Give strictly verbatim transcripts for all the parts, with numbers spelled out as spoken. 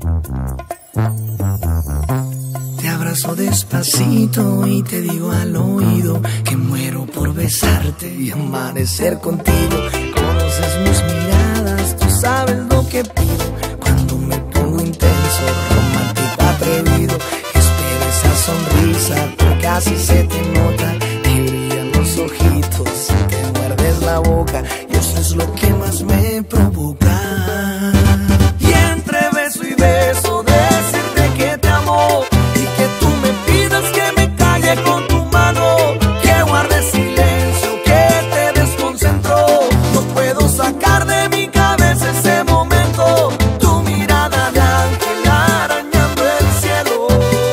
Te abrazo despacito y te digo al oído que muero por besarte y amanecer contigo. Conoces mis miradas, tú sabes lo que pido. Cuando me pongo intenso, romántico, atrevido, espero esa sonrisa porque así se te nota. Te brillan los ojitos, te muerdes la boca y eso es lo que más me provoca. Y entre beso y beso decirte que te amo y que tú me pidas que me calle con tu mano, que guarde silencio, que te desconcentro. No puedo sacar de mi cabeza ese momento, tu mirada de ángel arañando el cielo.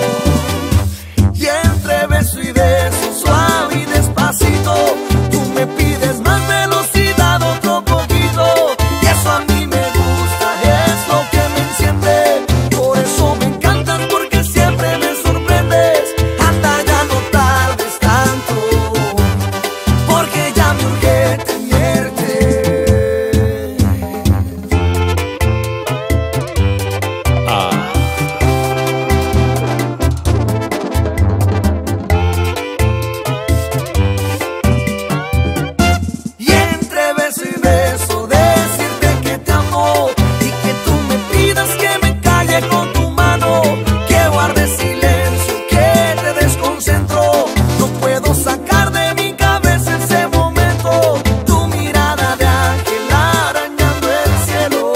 Y entre beso y beso, suave y despacito, tú me pides más velocidad, otro poquito, y eso a mí me gusta, es lo que me enciende. Por eso me encantas, porque siempre me sorprendes. Anda, ya no tardes tanto, porque ya me urge tenerte. Y entre beso y beso decirte que te amo y que tú me pidas que me calle con tu mano, que guarde silencio, que te desconcentro. No puedo sacar de mi cabeza ese momento, tu mirada de ángel arañando el cielo.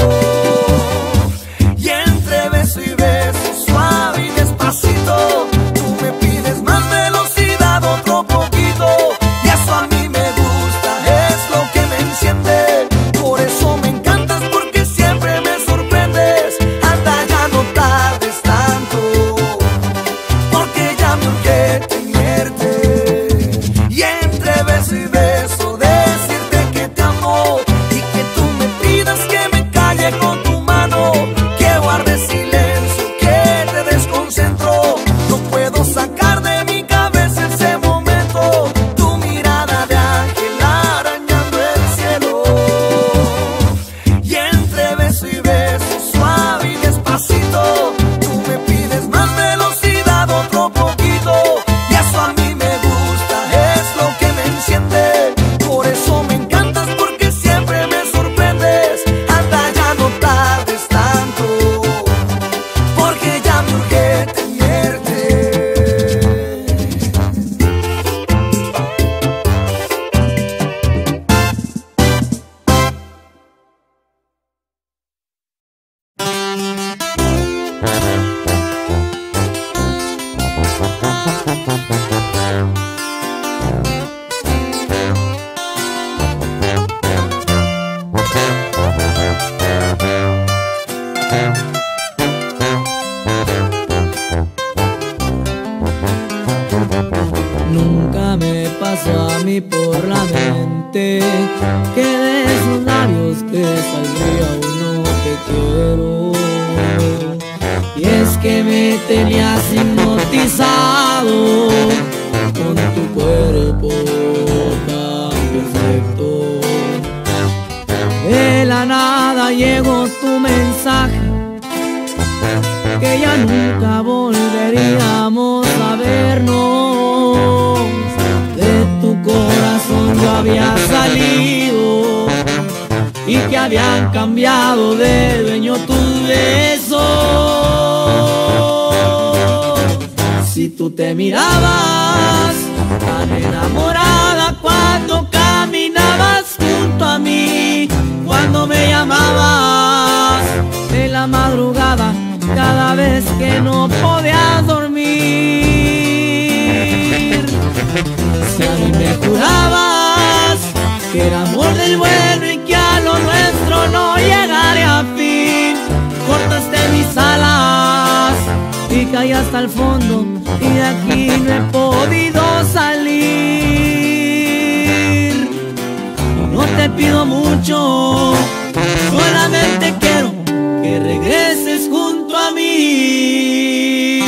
Y entre beso y beso, suave y despacito, tú me pides más velocidad, otro poquito, y eso a mí me gusta, es lo que me enciende. Por eso me encantas, porque siempre me sorprendes. Anda, ya no tardes tanto, porque ya me urge tenerte. Y entre beso y beso decirte que te amo y que tú me pidas que me calle con tu mano, que guarde silencio, que te desconcentro. No puedo sacar de mi cabeza ese momento, tu mirada de ángel arañando el cielo. Y entre beso y beso, suave y despacito, tú me pides más velocidad, otro poquito, y eso a mí me gusta, es lo que me enciende. Por eso me encantas, porque siempre me sorprendes. Anda, ya no tardes tanto, porque ya me urge tenerte. Nunca me pasó a mí por la mente que de esos labios te saldría uno te quiero. Y es que me tenías hipnotizado con tu cuerpo tan perfecto. De la nada llegó tu mensaje, que ya nunca volveríamos a vernos. De tu corazón yo había salido y que habían cambiado de dueño tus besos. Si tú te mirabas tan enamorada cuando caminabas junto a mí, cuando me llamabas en la madrugada, cada vez que no podías dormir. Si a mí me jurabas que era amor del bueno y que a lo nuestro no llegaría a fin, cortaste mis alas y caí hasta el fondo, y de aquí no he podido salir. No te pido mucho, solamente quiero que regreses junto a mí.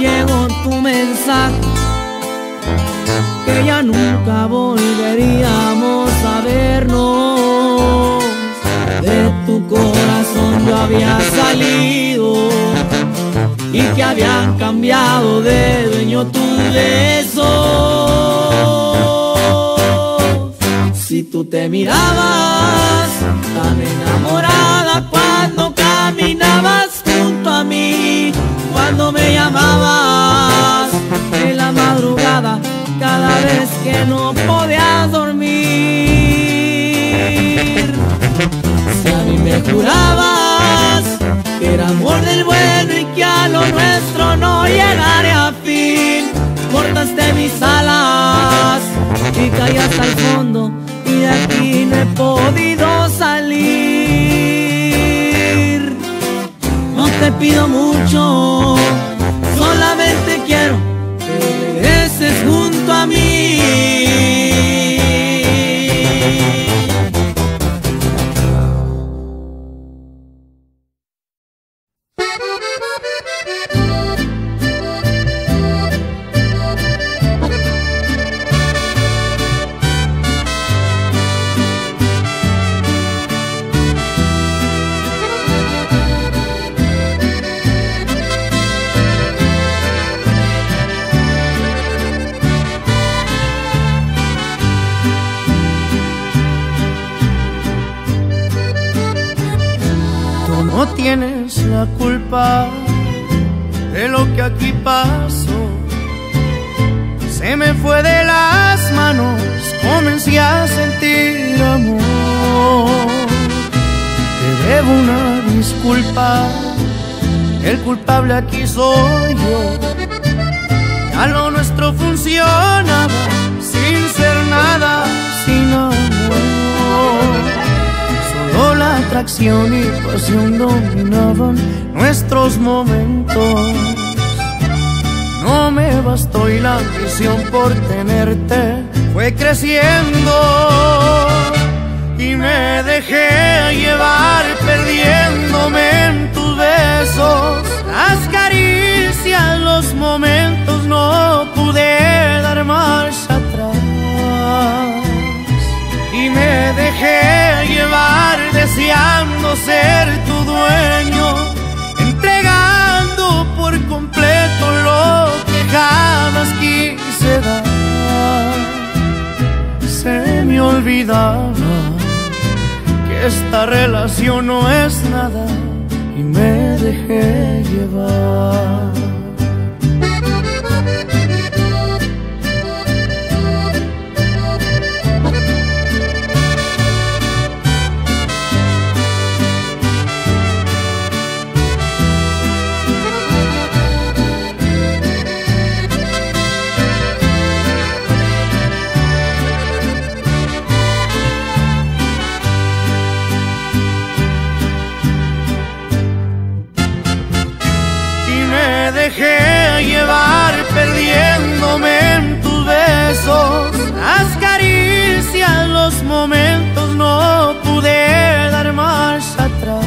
llegó tu mensaje, que ya nunca volveríamos a vernos. De tu corazón yo había salido y que habían cambiado de dueño tus besos. Si tú te mirabas tan enamorada cuando caminabas junto a mí, cuando me llamabas en la madrugada, cada vez que no podías dormir. Si a mí me jurabas que era amor del bueno y que a lo nuestro no llegaría a fin, cortaste mis alas y caí hasta el fondo, y de aquí no he podido salir. No te pido mucho, solamente quiero que regreses junto a mí. No tienes la culpa de lo que aquí pasó. Se me fue de las manos, comencé a sentir amor. Te debo una disculpa, el culpable aquí soy yo. Ya lo nuestro funcionaba sin ser nada, sin amor. Solo la atracción y pasión dominaban nuestros momentos. No me bastó y la ambición por tenerte fue creciendo, y me dejé llevar perdiéndome en tus besos. Las caricias, los momentos, no pude dar marcha atrás, y me dejé llevar deseando ser tu dueño, entregando por completo lo que jamás quise dar. Se me olvidaba que esta relación no es nada, y me dejé llevar. Dejé llevar perdiéndome en tus besos. Las caricias, los momentos, no pude dar marcha atrás,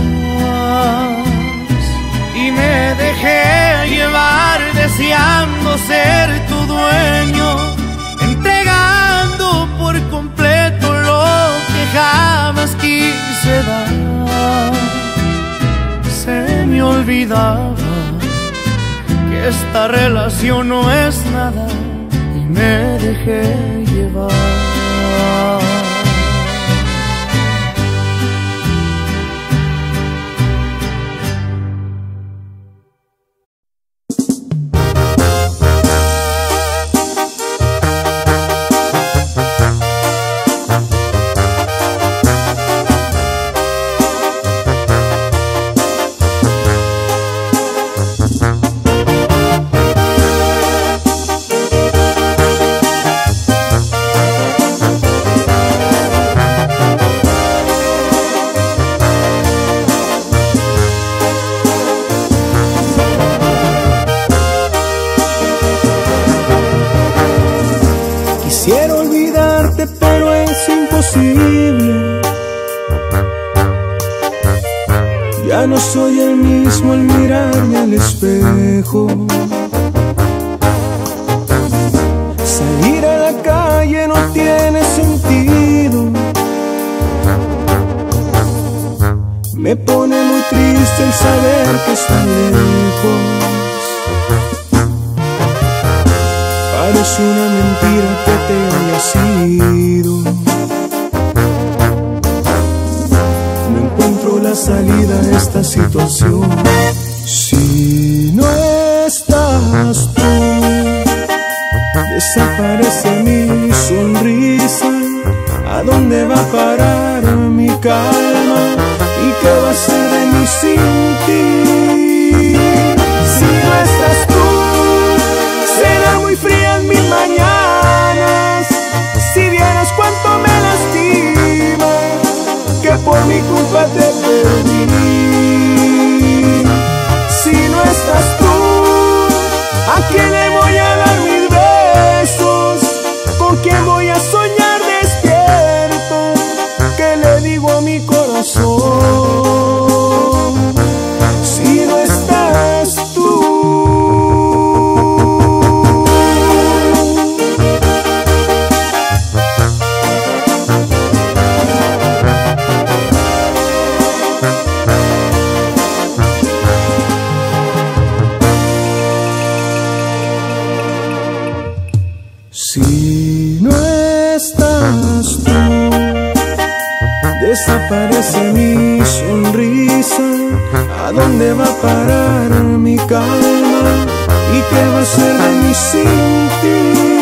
y me dejé llevar deseando ser tu dueño, entregando por completo lo que jamás quise dar. Se me olvidaba que esta relación no es nada, y me dejé llevar. Quisiera olvidarte, pero es imposible. Ya no soy el mismo al mirarme al espejo. Me pone muy triste el saber que está lejos. Parece una mentira que te hayas ido. No encuentro la salida a esta situación. Si no estás tú, desaparece mi sonrisa. ¿A dónde va a parar mi calma? ¿Y qué va a ser de mí sin ti? Si no estás tú, serán muy frías mis mañanas. Si vieras cuánto me lastima que por mi culpa te perdí. Si no estás tú, ¿a quién le voy a dar mis besos? ¿Con quién voy a soñar despierto? ¿Qué le digo a mi corazón? Si no estás tú. Si no estás tú, desaparece mi sonrisa. ¿A dónde va a parar mi calma? ¿Y qué va a ser de mí sin ti?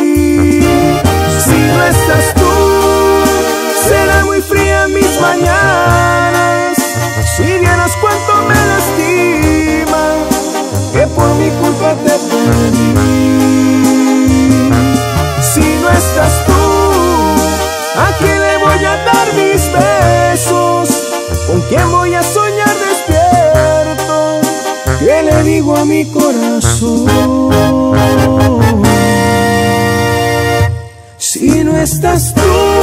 Si no estás tú, serán muy frías mis mañanas. Si vieras cuánto me lastima que por mi culpa te perdí. Si no estás tú, ¿a quién le voy a dar mis besos? ¿Con quién voy a soñar despierto? ¿Qué le digo a mi corazón? Si no estás tú.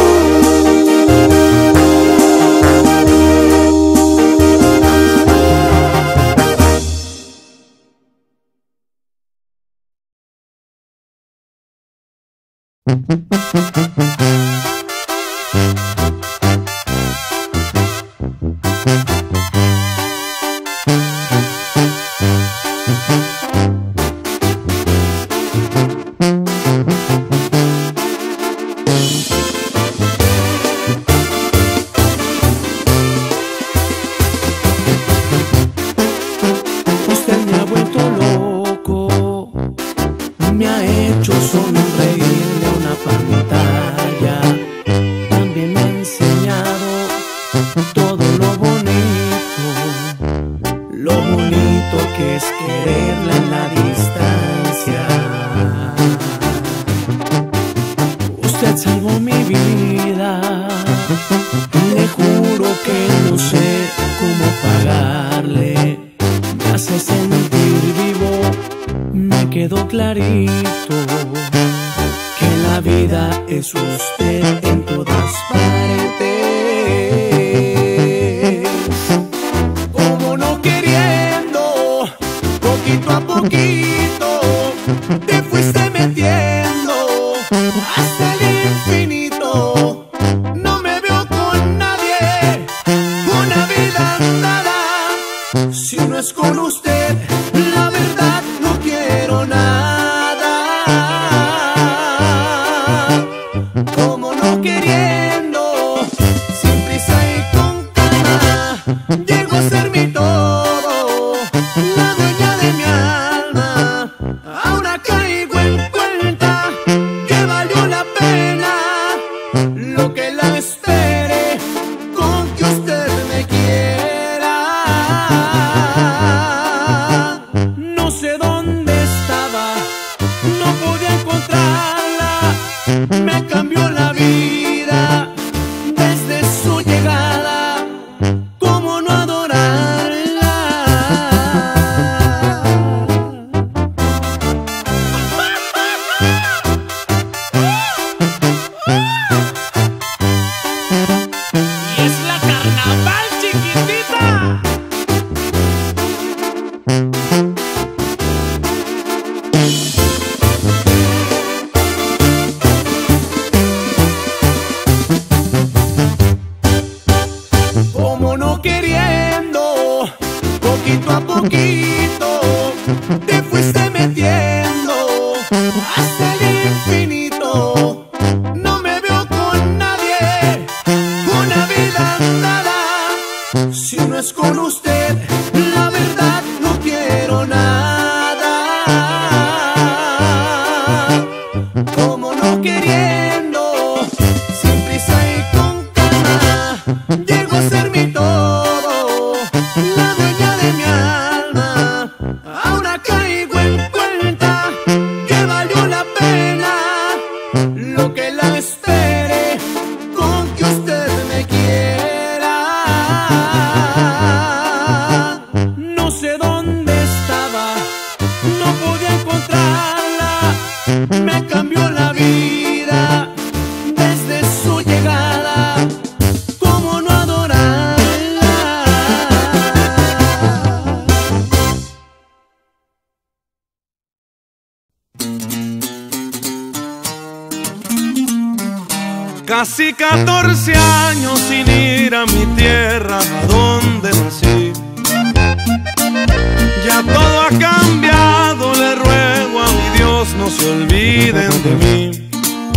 Usted me ha vuelto loco, me ha hecho sonreír de una pantalla. También me ha enseñado todo lo bonito, lo bonito que es quererla en la distancia. Usted salvó mi vida, le juro que no sé cómo pagarle. Me hace sentir vivo, me quedó clarito que la vida es usted en todas partes. Como no queriendo, poquito a poquito, te fuiste metiendo hasta el infinito. No me veo con nadie, una vida nada. Si no es con usted, la verdad no quiero nada. Como no queriendo, sin prisa y con calma, llego a ser mi todo, la dueña de mi alma. Ahora caigo en cuenta que valió la pena lo que la espere con que usted me quiera. No sé dónde estaba, no podía encontrarla. Me cambió la vida desde su llegada. ¿Cómo no adorarla? hasta el infinito. No me veo con nadie, una vida andada. Si no es con usted, la verdad no quiero nada. Como no queriendo, sin prisa y con calma, llego a ser mi todo, la dueña de mi alma. Ahora caigo en cuenta que valió la pena lo que la espere con que usted me quiera. No sé dónde estaba, no podía encontrarla. Me cambió la vida desde su llegada. ¿Cómo no adorarla? Casi catorce años sin ir a mi tierra, a donde nací. Ya todo ha cambiado, le ruego a mi Dios no se olviden de mí.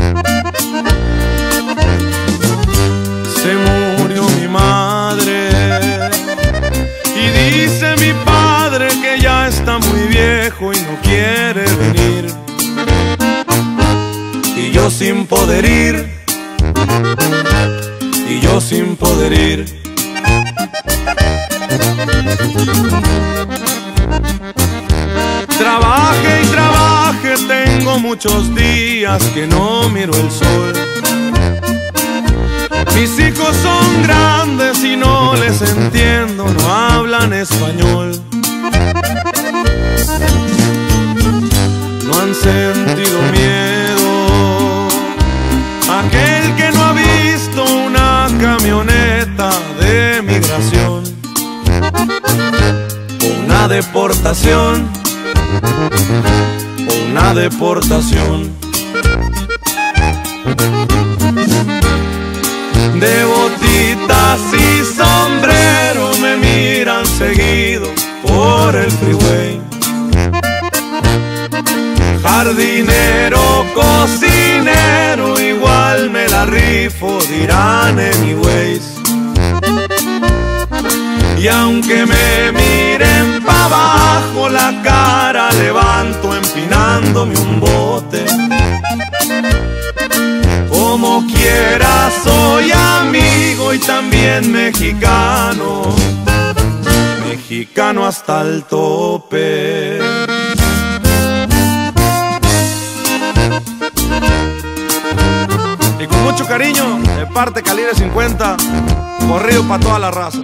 Se murió mi madre y dice mi padre que ya está muy viejo y no quiere venir. Y yo sin poder ir, y yo sin poder ir. Trabaje y trabaje, tengo muchos días que no miro el sol. Mis hijos son grandes y no les entiendo, no hablan español. No han sentido miedo, aquel que no ha visto una camioneta de migración, una deportación, una deportación. De botitas y sombrero me miran seguido por el freeway. Jardinero, cocinero, igual me la rifo, dirán anyways. Y aunque me miren pa' abajo, la cara levanto empinándome un bote. Como quiera soy amigo y también mexicano, mexicano hasta el tope. Y con mucho cariño, de parte Calibre cincuenta, corrido para toda la raza.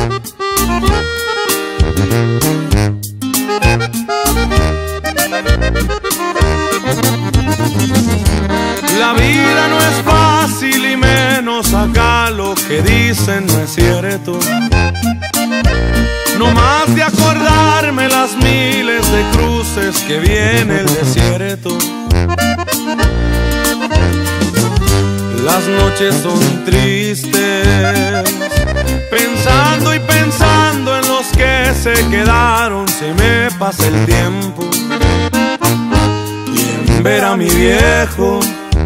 La vida no es fácil y menos acá lo que dicen no es cierto. No más de acordarme las miles de cruces que viene el desierto. Las noches son tristes, pensando y pensando en los que se quedaron, se me pasa el tiempo. Y en ver a mi viejo,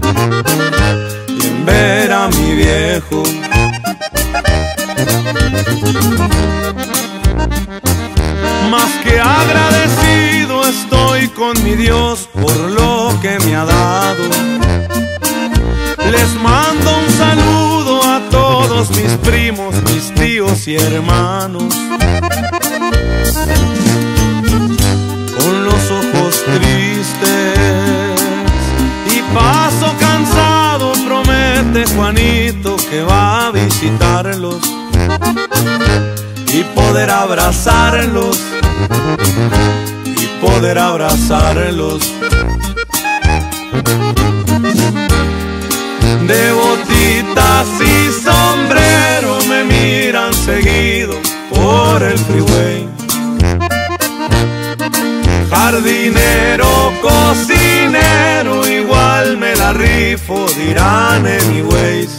y en ver a mi viejo. Más que agradecido estoy con mi Dios por lo que me ha dado. Les mando un saludo a todos mis primos, mis tíos y hermanos. Con los ojos tristes y paso cansado, promete Juanito que va a visitarlos y poder abrazarlos, y poder abrazarlos. De botitas y sombrero me miran seguido por el freeway. Jardinero, cocinero, igual me la rifo, dirán anyways.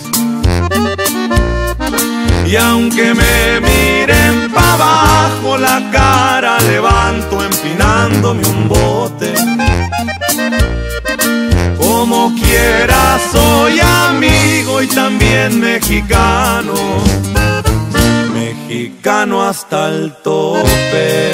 Y aunque me miren pa' abajo, la cara levanto empinándome un bote. Como quiera soy amigo y también mexicano, mexicano hasta el tope.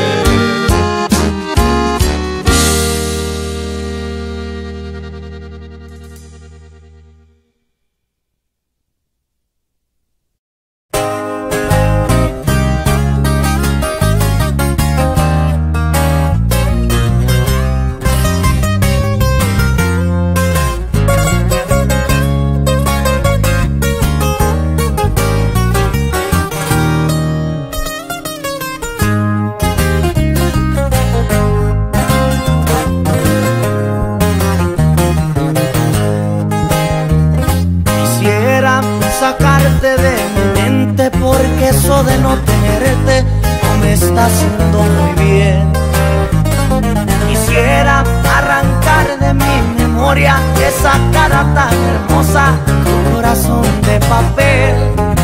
Sacarte de mi mente, porque eso de no tenerte no me está haciendo muy bien. Quisiera arrancar de mi memoria esa cara tan hermosa, tu corazón de papel.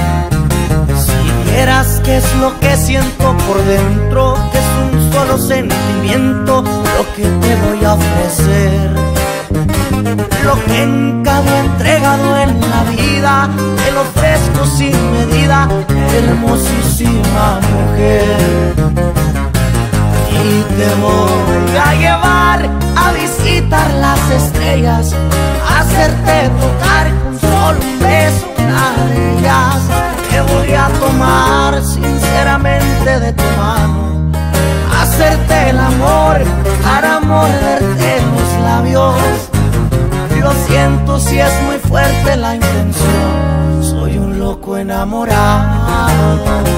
Si vieras qué es lo que siento por dentro, que es un solo sentimiento lo que te voy a ofrecer. Lo que nunca había entregado en la vida, te lo ofrezco sin medida, hermosísima mujer. Y te voy a llevar a visitar las estrellas, a hacerte tocar con solo un beso una de ellas. Te voy a tomar sinceramente de tu mano, a hacerte el amor para morderte los labios. Lo siento si es muy fuerte la intención, soy un loco enamorado.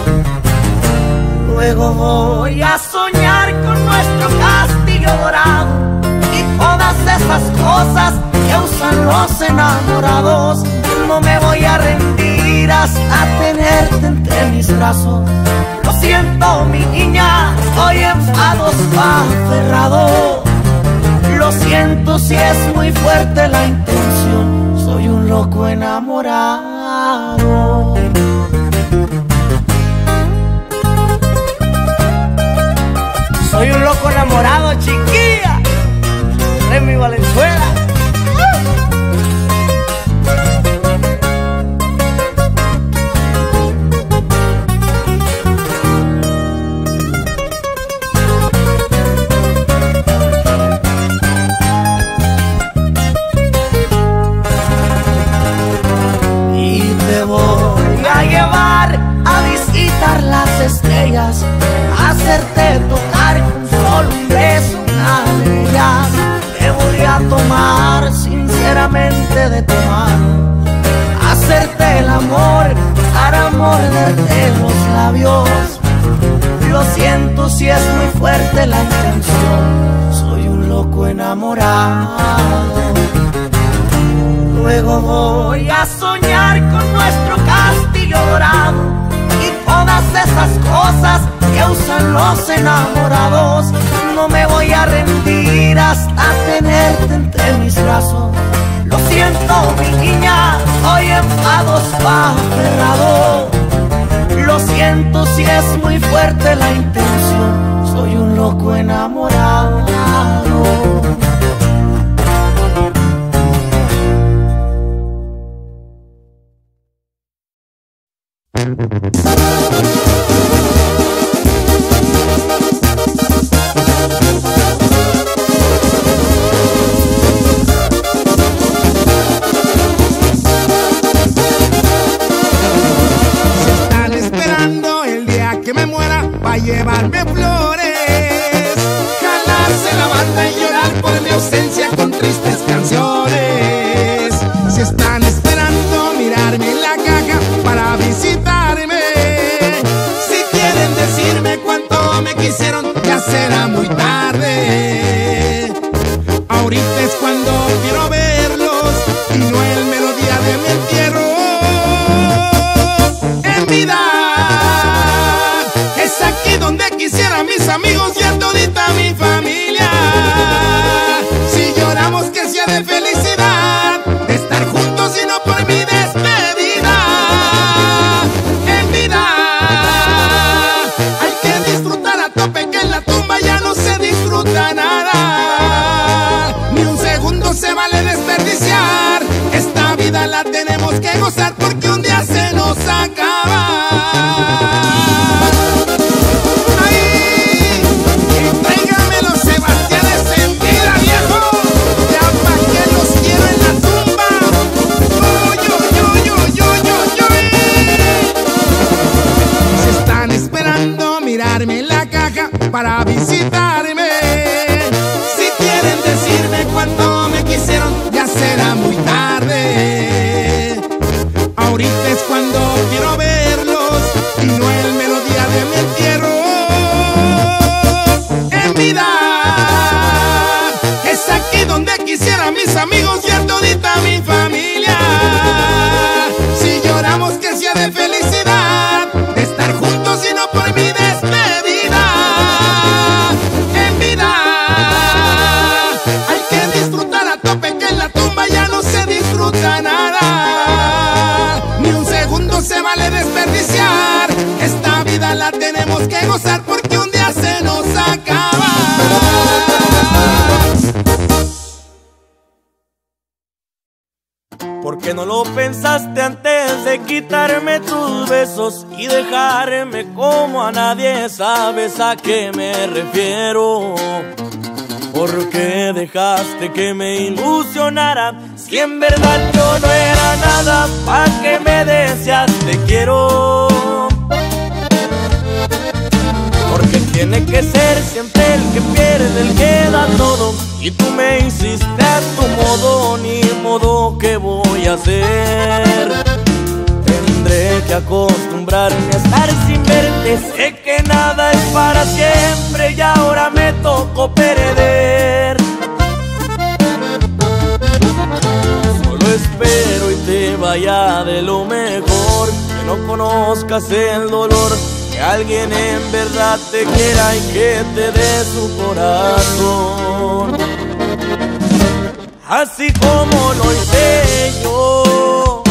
Luego voy a soñar con nuestro castillo dorado y todas esas cosas que usan los enamorados. No me voy a rendir hasta tenerte entre mis brazos. Lo siento mi niña, estoy enfadoso, aferrado. Lo siento si es muy fuerte la intención, soy un loco enamorado. Soy un loco enamorado, chiquilla, Remy Valenzuela. Las estrellas, hacerte tocar con solo un beso una de ellas. Te voy a tomar sinceramente de tu mano, hacerte el amor para morderte los labios. Lo siento si es muy fuerte la intención, soy un loco enamorado. Luego voy a soñar con nuestro castillo dorado y todas esas cosas que usan los enamorados. No me voy a rendir hasta tenerte entre mis brazos. Lo siento mi niña, soy enfadoso, aferrado. Lo siento si es muy fuerte la intención, soy un loco enamorado. Llevarme flores, jalarse la banda y llorar por mi ausencia con tristes canciones. Si están esperando mirarme en la caja para visitarme, si quieren decirme cuánto me quisieron, ya será muy tarde. Ahorita es cuando quiero verlos y no el melodía de mi entierro. En vida es aquí donde quisiera mis amigos y a todita mi familia. Si lloramos que sea de felicidad, de estar juntos y no por mi despedida. En vida hay que disfrutar a tope, que en la tumba ya no se disfruta nada. Ni un segundo segundo se vale desperdiciar. Esta vida la tenemos que gozar porque un día se nos acaba. Ay, y tráigame los Sebastianes en vida, viejo. Ya pa' que los quiero en la tumba. Yo, yo, yo, yo, yo, yo, yo. Se están esperando mirarme en la caja para visitarme. Si quieren decirme cuánto me quisieron, ya será muy tarde. Ahorita es cuando quiero verlos y no el melodía de mi entierro. En vida es aquí donde quisiera mis amigos y a todita mi familia. Si lloramos que sea de felicidad, de estar juntos y no por mi despedida. En vida hay que disfrutar a tope, que en la tumba ya no se disfruta nada. Ni un segundo se vale desperdiciar. Esta vida la tenemos que gozar porque un día se nos acaba. ¿Por qué no lo pensaste antes de quitarme tus besos y dejarme como a nadie? ¿Sabes a qué me refiero? ¿Por qué dejaste que me ilusionara si en verdad yo no era nada? ¿Pa' qué me decías te quiero? Porque tiene que ser siempre el que pierde, el que da todo, y tú me hiciste a tu modo. Ni modo, ¿qué voy a hacer? Tendré que acostumbrarme a estar sin verte. Sé que nada es para siempre y ahora me tocó perder. Solo espero y te vaya de lo mejor, que no conozcas el dolor, que alguien en verdad te quiera y que te dé su corazón, así como lo hice yo.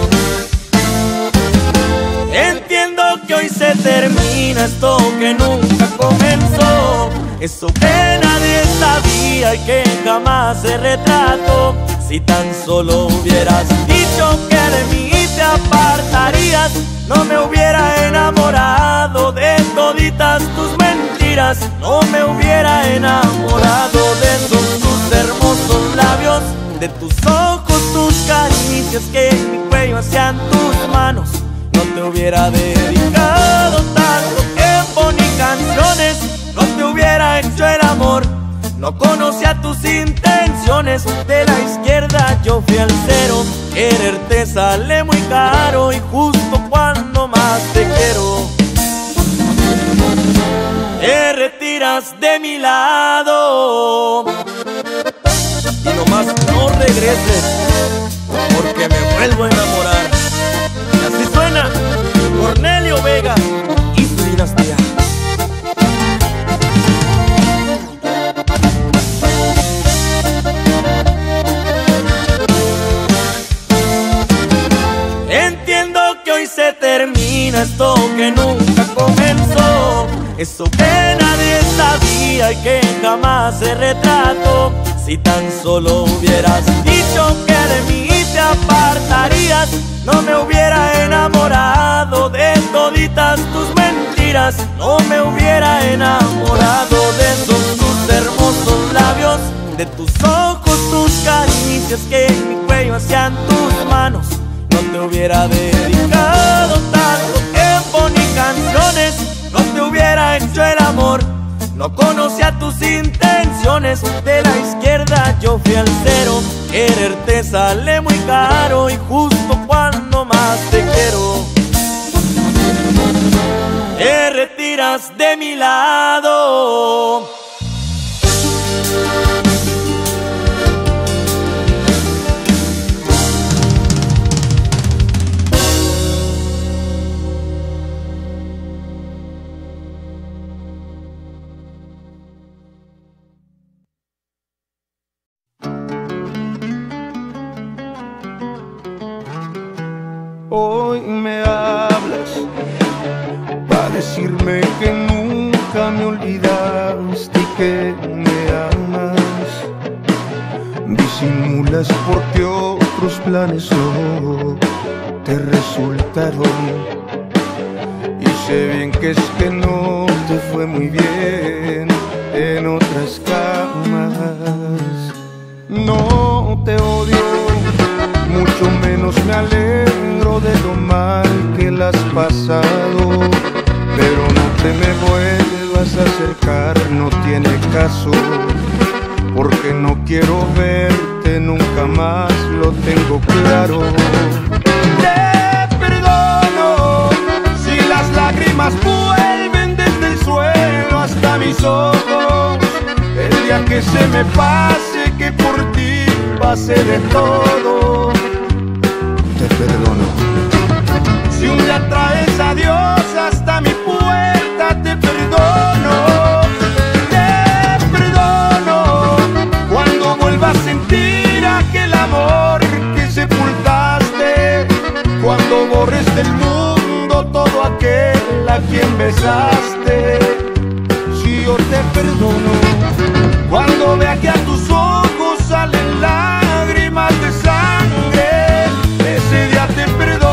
Entiendo que hoy se termina esto que nunca comenzó, eso que nadie sabía y que jamás se retrató. Si tan solo hubieras dicho que de mí te apartarías, no me hubiera enamorado de toditas tus mentiras. No me hubiera enamorado de esos tus hermosos labios, de tus ojos, tus caricias que en mi cuello hacían tus manos. No te hubiera dedicado tanto tiempo ni canciones, no te hubiera hecho el amor. No conocía tus intenciones, de la izquierda yo fui al cero. Quererte sale muy caro y justo cuando más te quiero, te retiras de mi lado. Y nomás no regreses, porque me vuelvo a enamorar. Y así suena Cornelio Vega y su dinastía. Entiendo que hoy se termina esto que nunca comenzó, eso que nadie sabía y que jamás se retrató. Si tan solo hubieras dicho que de mí te apartarías, no me hubiera enamorado de toditas tus mentiras. No me hubiera enamorado de esos tus hermosos labios, de tus ojos, tus caricias que en mi cuello hacían tus manos. No te hubiera dedicado tanto tiempo ni canciones, no te hubiera hecho el amor. No conocía tus intenciones, de la izquierda yo fui al cero. Quererte sale muy caro y justo cuando más te quiero, te retiras de mi lado. Hoy me hablas para decirme que nunca me olvidaste y que me amas. Disimulas porque otros planes no te resultaron. Y sé bien que es que no te fue muy bien en otras camas. No te odio, mucho menos me alegro de lo mal que la has pasado. Pero no te me vuelvas a acercar, no tiene caso, porque no quiero verte nunca más, lo tengo claro. Te perdono si las lágrimas vuelven desde el suelo hasta mis ojos. El día que se me pase que por ti pase de todo. Te perdono. Si un día traes a Dios hasta mi puerta, te perdono. Te perdono cuando vuelvas a sentir aquel amor que sepultaste, cuando borres del mundo todo aquel a quien besaste. Si yo te perdono cuando vea que a tus ojos salen lágrimas de sangre, ese día te perdono.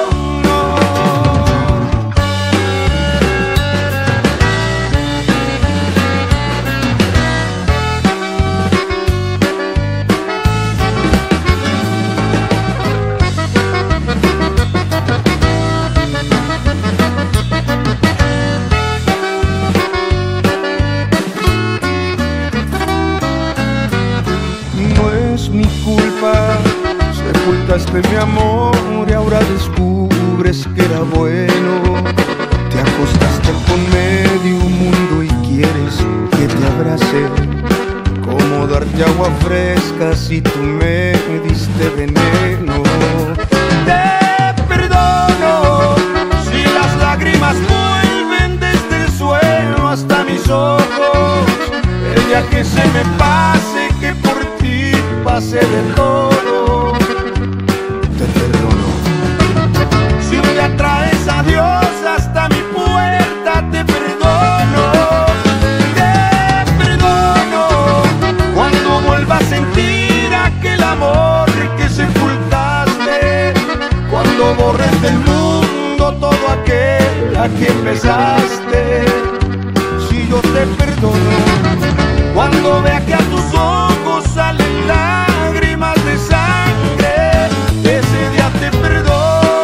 Sepultaste mi amor y ahora descubres que era bueno. Te acostaste con medio mundo y quieres que te abrace. ¿Cómo darte agua fresca si tú me diste veneno? Te perdono si las lágrimas vuelven desde el suelo hasta mis ojos. El día que se me pase que por ti pase de todo. Te perdono. Si un día traes a Dios hasta mi puerta, te perdono. Te perdono cuando vuelvas a sentir aquel amor que sepultaste, cuando borres del mundo todo aquel a quien besaste. Si yo te perdono cuando vea que a tus ojos salen lágrimas de sangre, ese día te perdono.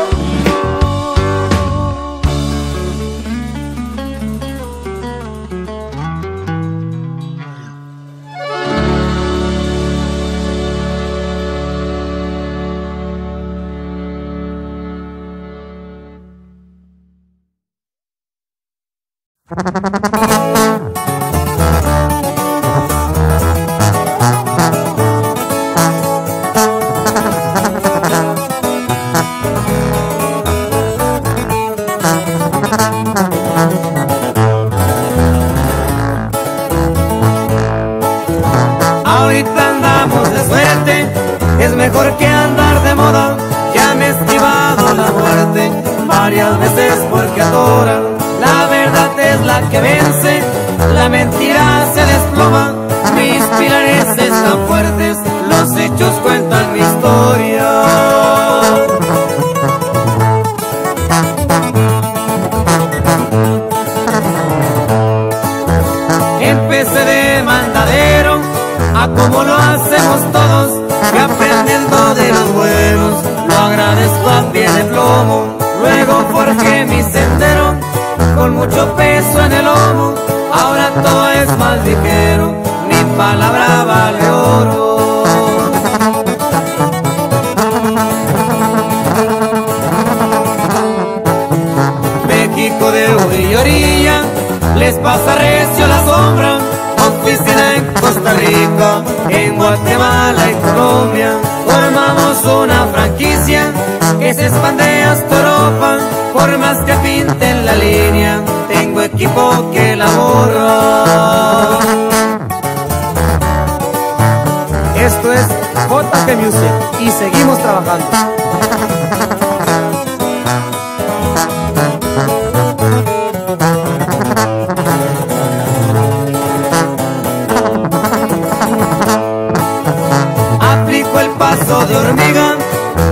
Ahorita andamos de suerte, es mejor que andar de moda. Ya me he esquivado la muerte varias veces porque atora. La verdad es la que vence, la mentira se desploma. Mis pilares están fuertes, los hechos cuentan mi historia. Empecé de mandadero, a como lo hacemos todos, y aprendiendo de los buenos, lo agradezco a pie de plomo. Luego forjé mi sendero, con mucho peso en el lomo. Ahora todo es más ligero, mi palabra vale oro. México de orilla y orilla, les pasa recio la sombra. Oficina en Costa Rica, en Guatemala y Colombia. Formamos una franquicia que se expande hasta Europa. Por más que pinten la línea, tengo equipo que la borra. Esto es J P Music y seguimos trabajando.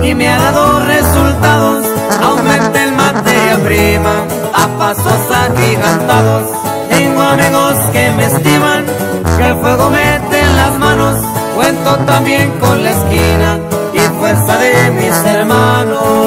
y me ha dado resultados. Aumenta el materia prima a pasos agigantados. Tengo amigos que me estiman, que el fuego mete en las manos. Cuento también con la esquina y fuerza de mis hermanos.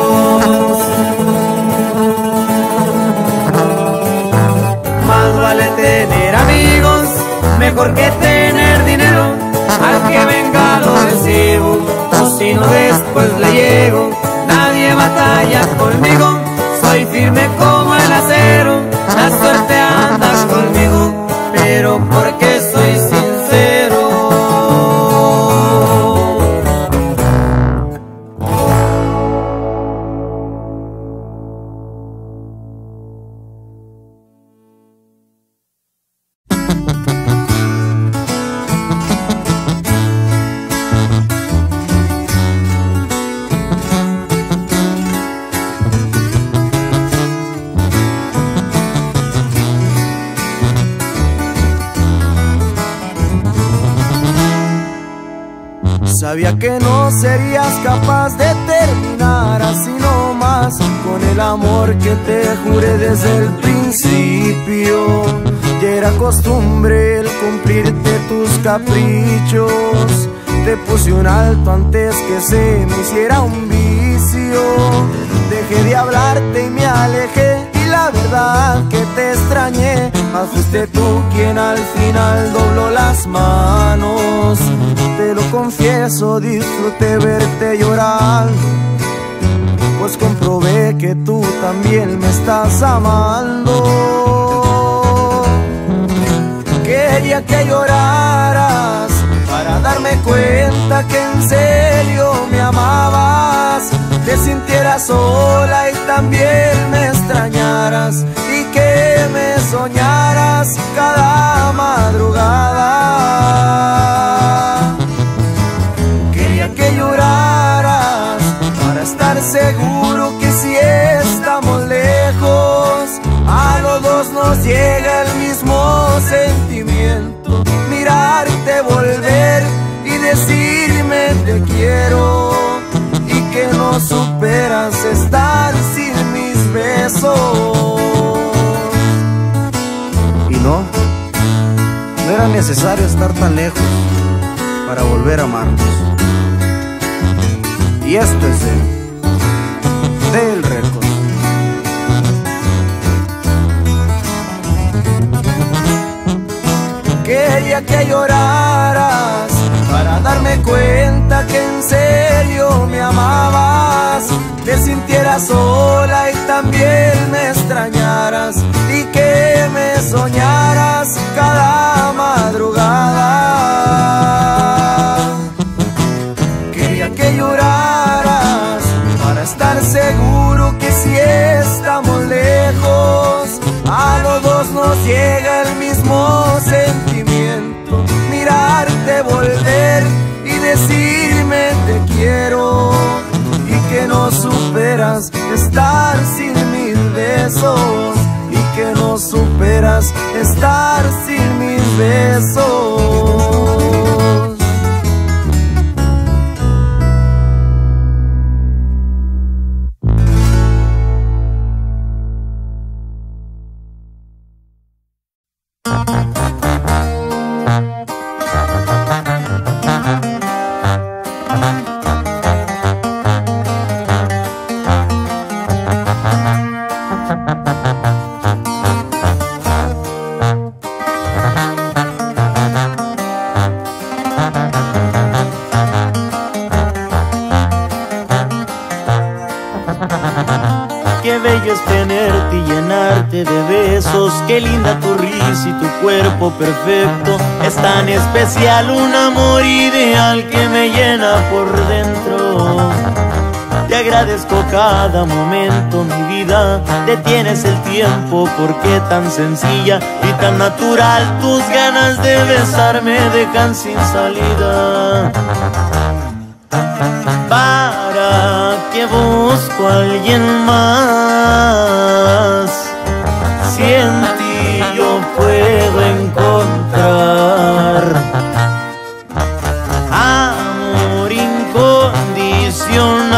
Más vale tener amigos, mejor que tener dinero. Al que venga lo recibo, o si no después le llego. Nadie batalla conmigo, soy firme como el acero. La suerte anda conmigo, pero porque soy sincero. Sabía que no serías capaz de terminar así nomás, con el amor que te juré desde el principio. Ya era costumbre el cumplirte tus caprichos. Te puse un alto antes que se me hiciera un vicio. Dejé de hablarte y me alejé, y la verdad que te extrañé. Mas fuiste tú quien al final dobló las manos. Te lo confieso, disfruté verte llorando, pues comprobé que tú también me estás amando. Quería que lloraras para darme cuenta que en serio me amabas. Te sintieras sola y también me extrañaras, y que me soñaras cada madrugada. Quería que lloraras para estar seguro que si estamos lejos, a los dos nos llega el mismo sentimiento. Mirarte volver y decirme te quiero, y que no superas estar sin mis besos. Y no, no era necesario estar tan lejos para volver a amarnos. Y esto es de Del Record. Quería que lloraras para darme cuenta que en serio me amabas. Te sintieras sola y también me extrañaras, y que me soñaras cada madrugada. Quería que lloraras para estar seguro que si estamos lejos, a los dos nos llega el mismo sentimiento. Mirarte volver y decirme te quiero, y que no superas estar sin mis besos, y que no superas estar sin mis besos. Qué bello es tenerte y llenarte de besos. Qué linda tu risa y tu cuerpo perfecto. Es tan especial, un amor ideal que me llena por dentro. Te agradezco cada momento, mi vida. Detienes el tiempo porque tan sencilla y tan natural. Tus ganas de besar me dejan sin salida. ¿Para qué busco a alguien más? Si en ti yo puedo encontrar amor incondicional.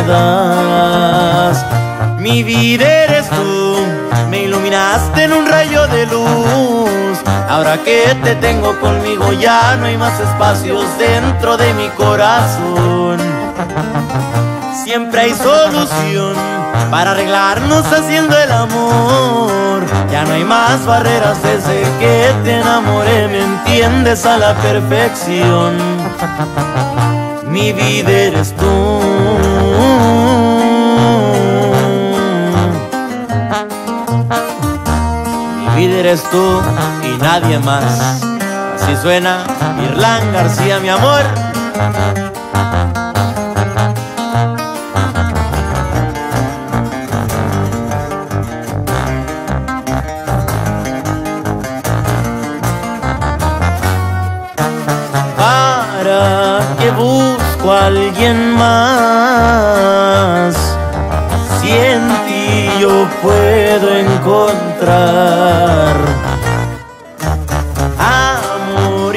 das. Mi vida eres tú, me iluminaste en un rayo de luz. Ahora que te tengo conmigo ya no hay más espacios dentro de mi corazón. Siempre hay solución para arreglarnos haciendo el amor. Ya no hay más barreras desde que te enamoré, me entiendes a la perfección. Mi vida eres tú. Mi vida eres tú y nadie más. Así suena Irlán García, mi amor. ¿Para qué busco a alguien más? Si en ti yo puedo encontrar amor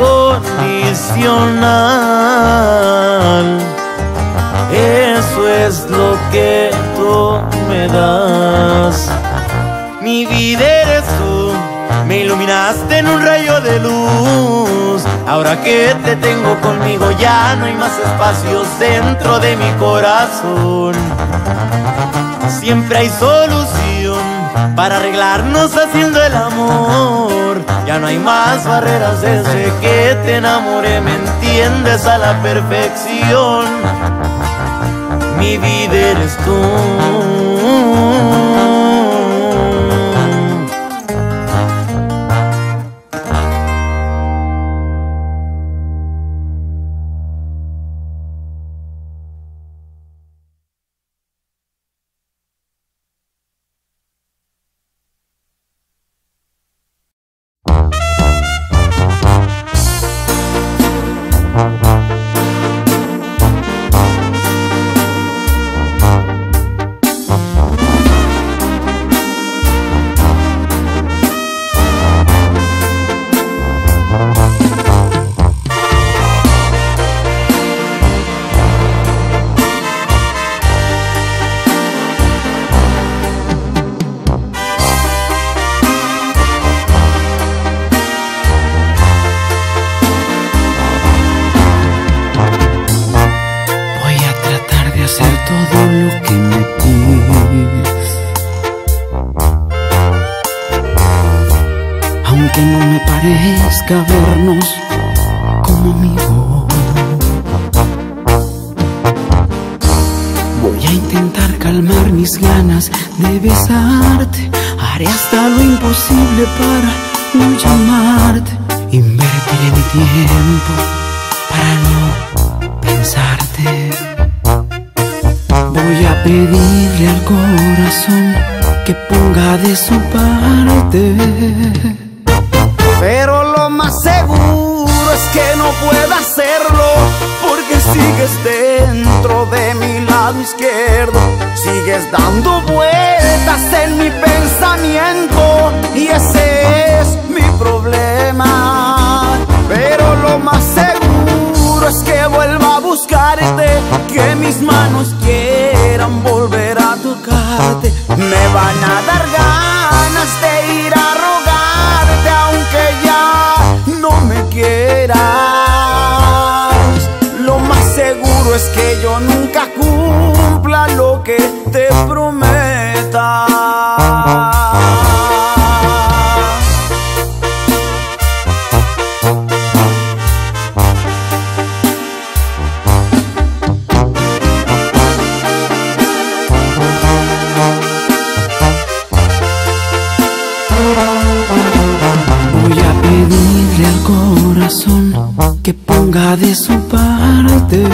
incondicional. Eso es lo que tú me das. Mi vida eres tú, me iluminaste en un rayo de luz. Ahora que te tengo conmigo ya no hay más espacios dentro de mi corazón. Siempre hay solución para arreglarnos haciendo el amor. Ya no hay más barreras desde que te enamoré, me entiendes a la perfección. Mi vida eres tú. Vernos como amigos. Voy a intentar calmar mis ganas de besarte. Haré hasta lo imposible para no llamarte. Invertiré mi tiempo para no pensarte. Voy a pedirle al corazón que ponga de su parte. Pero lo más seguro es que no pueda hacerlo, porque sigues dentro de mi lado izquierdo. Sigues dando vueltas en mi pensamiento y ese es mi problema. Pero lo más seguro es que vuelva a buscarte, que mis manos quieran volver a tocarte. Me van a dar ganas de ir a rogarte, aunque ya no me quieras. Lo más seguro es que yo nunca cumpla lo que te prometa. Al corazón que ponga de su parte.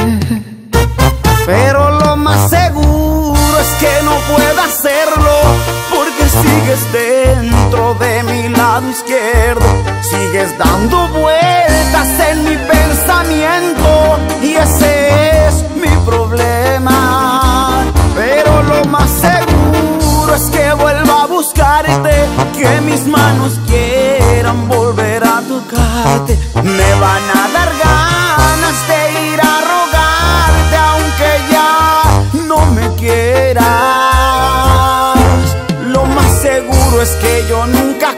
Pero lo más seguro es que no pueda hacerlo, porque sigues dentro de mi lado izquierdo. Sigues dando vueltas en mi pensamiento y ese es mi problema. Pero lo más seguro es que vuelva a buscarte, que mis manos quieran volver a tocarte. Me van a dar ganas de ir a rogarte, aunque ya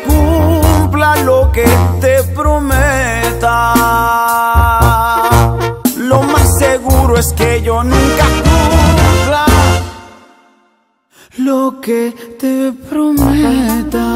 cumpla lo que te prometa. Lo más seguro es que yo nunca cumpla lo que te prometa.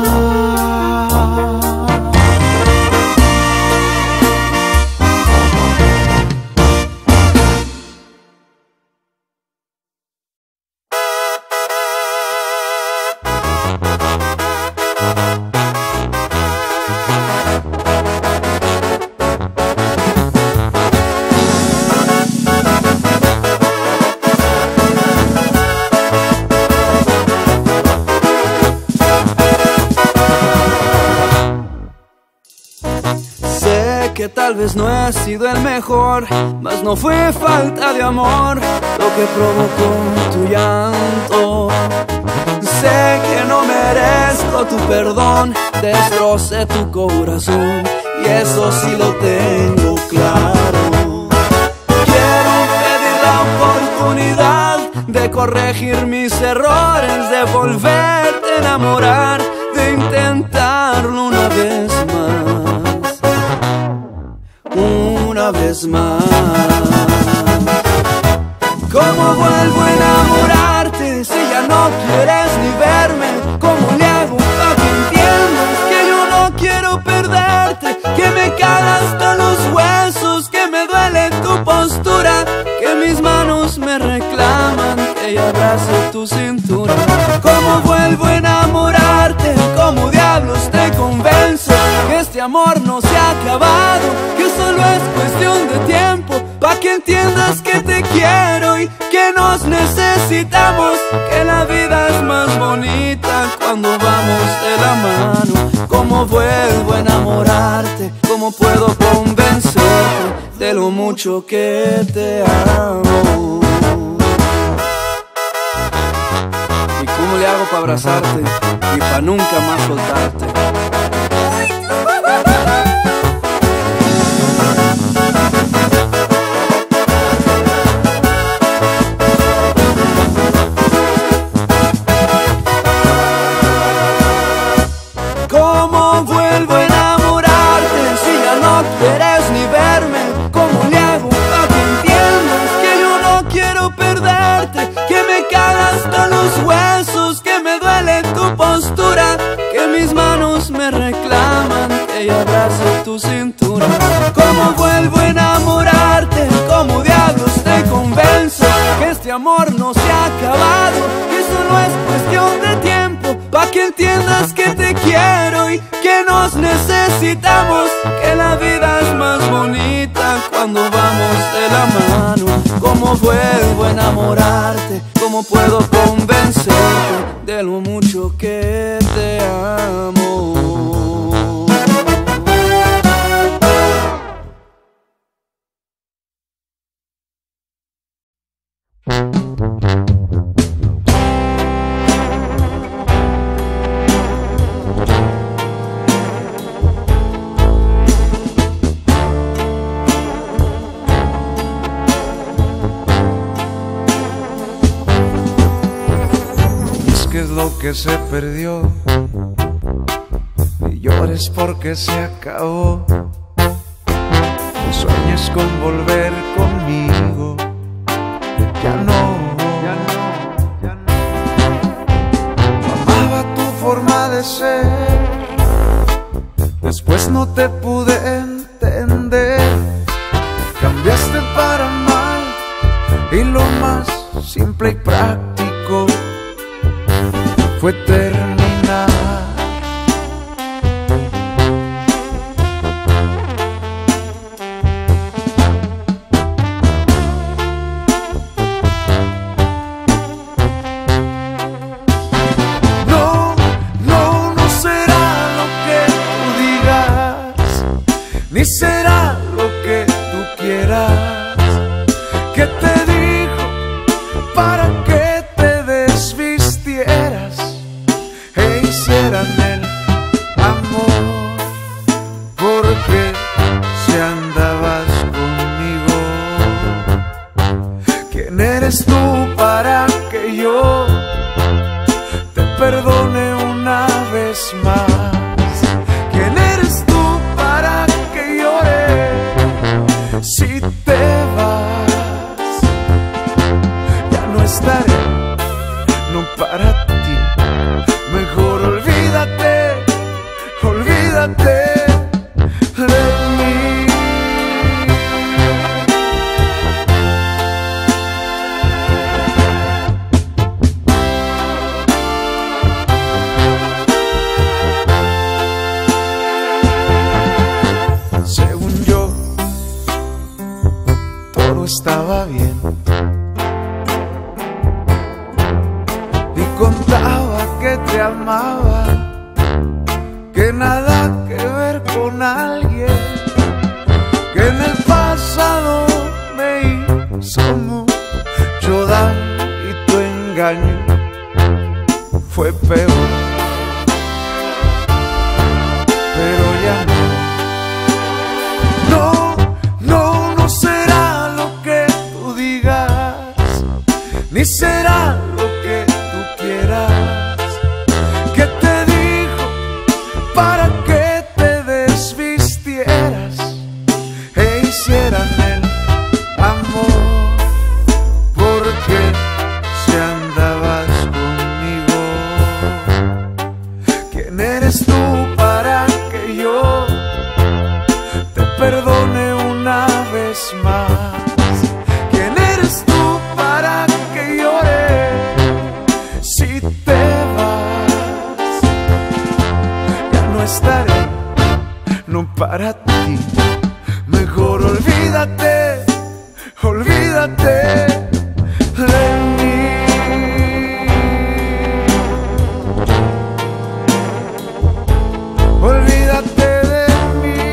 Que tal vez no he sido el mejor, mas no fue falta de amor lo que provocó tu llanto. Sé que no merezco tu perdón, destrocé tu corazón y eso sí lo tengo claro. Quiero pedir la oportunidad de corregir mis errores, de volverte a enamorar, de intentarlo una vez más. Una vez más. ¿Cómo vuelvo a enamorarte si ya no quieres ni verme? ¿Cómo le hago para que entiendas que yo no quiero perderte? Que me cala hasta los huesos, que me duele tu postura, que mis manos me reclaman que yo abrace tu cintura. ¿Cómo vuelvo a enamorarte? ¿Cómo diablos te convenzo que este amor no se ha acabado? Que solo es cuestión de tiempo pa' que entiendas que te quiero y que nos necesitamos, que la vida es más bonita cuando vamos de la mano. ¿Cómo vuelvo a enamorarte? ¿Cómo puedo convencerte de lo mucho que te amo? ¿Y cómo le hago pa' abrazarte y pa' nunca más soltarte? ¿Cómo vuelvo a enamorarte si ya no quieres ni verme? ¿Cómo le hago para que entiendas que yo no quiero perderte? Que me cala hasta los huesos, que me duele tu postura, que mis manos me reclaman que yo abrace tu cintura. ¿Cómo vuelvo a enamorarte? ¿Cómo diablos te convenzo que este amor no se ha acabado? Que solo es cuestión de tiempo pa' que entiendas que te quiero y que nos necesitamos, que la vida es más bonita cuando vamos de la mano. ¿Cómo vuelvo a enamorarte? ¿Cómo puedo convencerte de lo mucho que te amo? ¿Qué es lo que se perdió? Y llores porque se acabó. No sueñes con volver conmigo. Ya no, ya no, ya no. Amaba tu forma de ser, después no te pude entender. Cambiaste para mal y lo más simple y práctico fue terminar. No, no, no será lo que tú digas, ni será lo que tú quieras. ¿Qué te dijo para que te desvistieras e hicieran el amor? Porque si andabas conmigo, ¿quién eres tú para que yo te perdone una vez más? olvídate de mí. Según yo, todo estaba bien y contaba que te amaba, que nada que ver con alguien que en el pasado me hizo mucho daño y tu engaño fue peor, pero ya no. No, no, no será lo que tú digas, ni será lo que tú quieras. ¿Qué te dijo para que te desvistieras e hicieran el amor? Porque si andabas conmigo, ¿quién eres tú para que yo te perdone una vez más? ¿Quién eres tú para que llore si te vas? Ya no estaré, no para ti. Mejor olvídate, olvídate de mí. Olvídate de mí.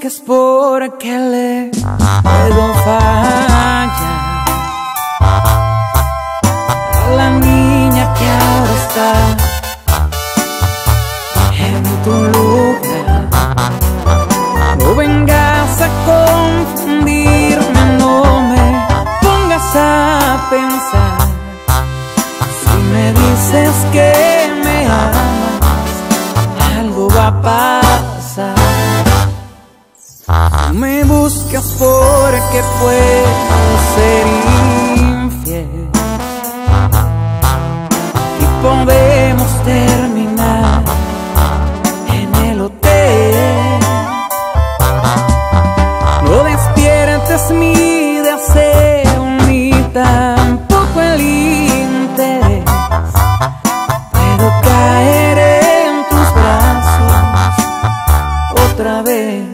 busques porque le puedo fallar a la niña que ahora está en tu lugar. No vengas a confundirme, no me pongas a pensar. Si me dices que me amas, algo va a pasar. No me buscas porque puedo ser infiel y podemos terminar en el hotel. No despiertes mi deseo ni tampoco el interés. Puedo caer en tus brazos otra vez.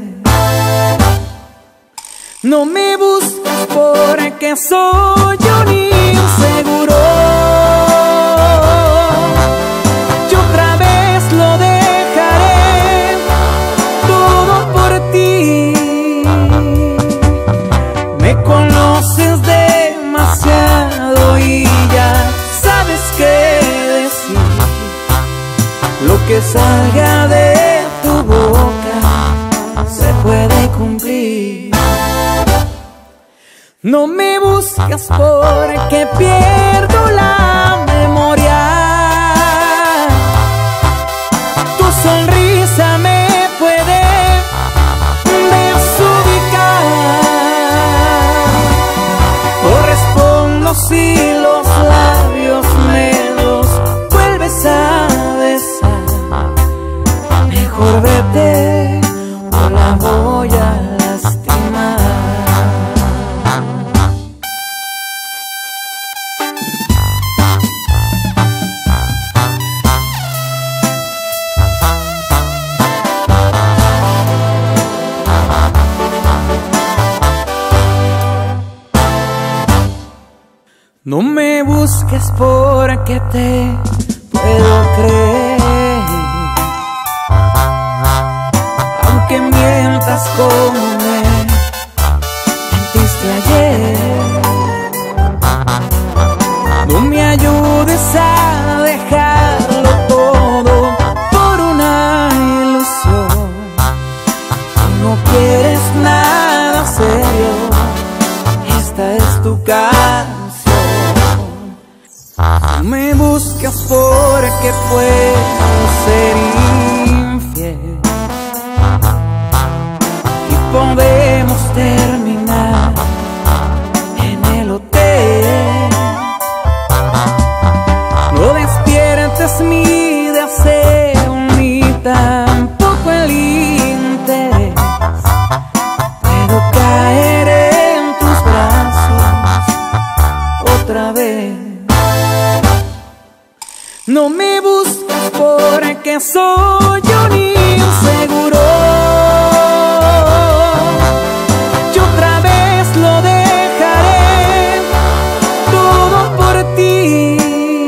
No me busques porque soy un inseguro. Yo otra vez lo dejaré todo por ti. Me conoces demasiado y ya sabes qué decir. Lo que salga de tu boca se puede cumplir. No me busques porque pierdo la memoria. Tu sonrisa me puede desubicar. Correspondo si los labios me los vuelves a besar. Mejor vete o la voy a lastimar. No me busques porque te puedo creer, aunque mientas como me mentiste ayer. No me ayudes a dejarlo todo por una ilusión. Si no quieres nada serio, esta es tu casa. No me busques porque puedo ser infiel y podemos terminar en el hotel. No despiertes mi deseo ni tampoco el interés. Puedo caer en tus brazos otra vez. No me busques porque soy un inseguro. Yo otra vez lo dejaré todo por ti.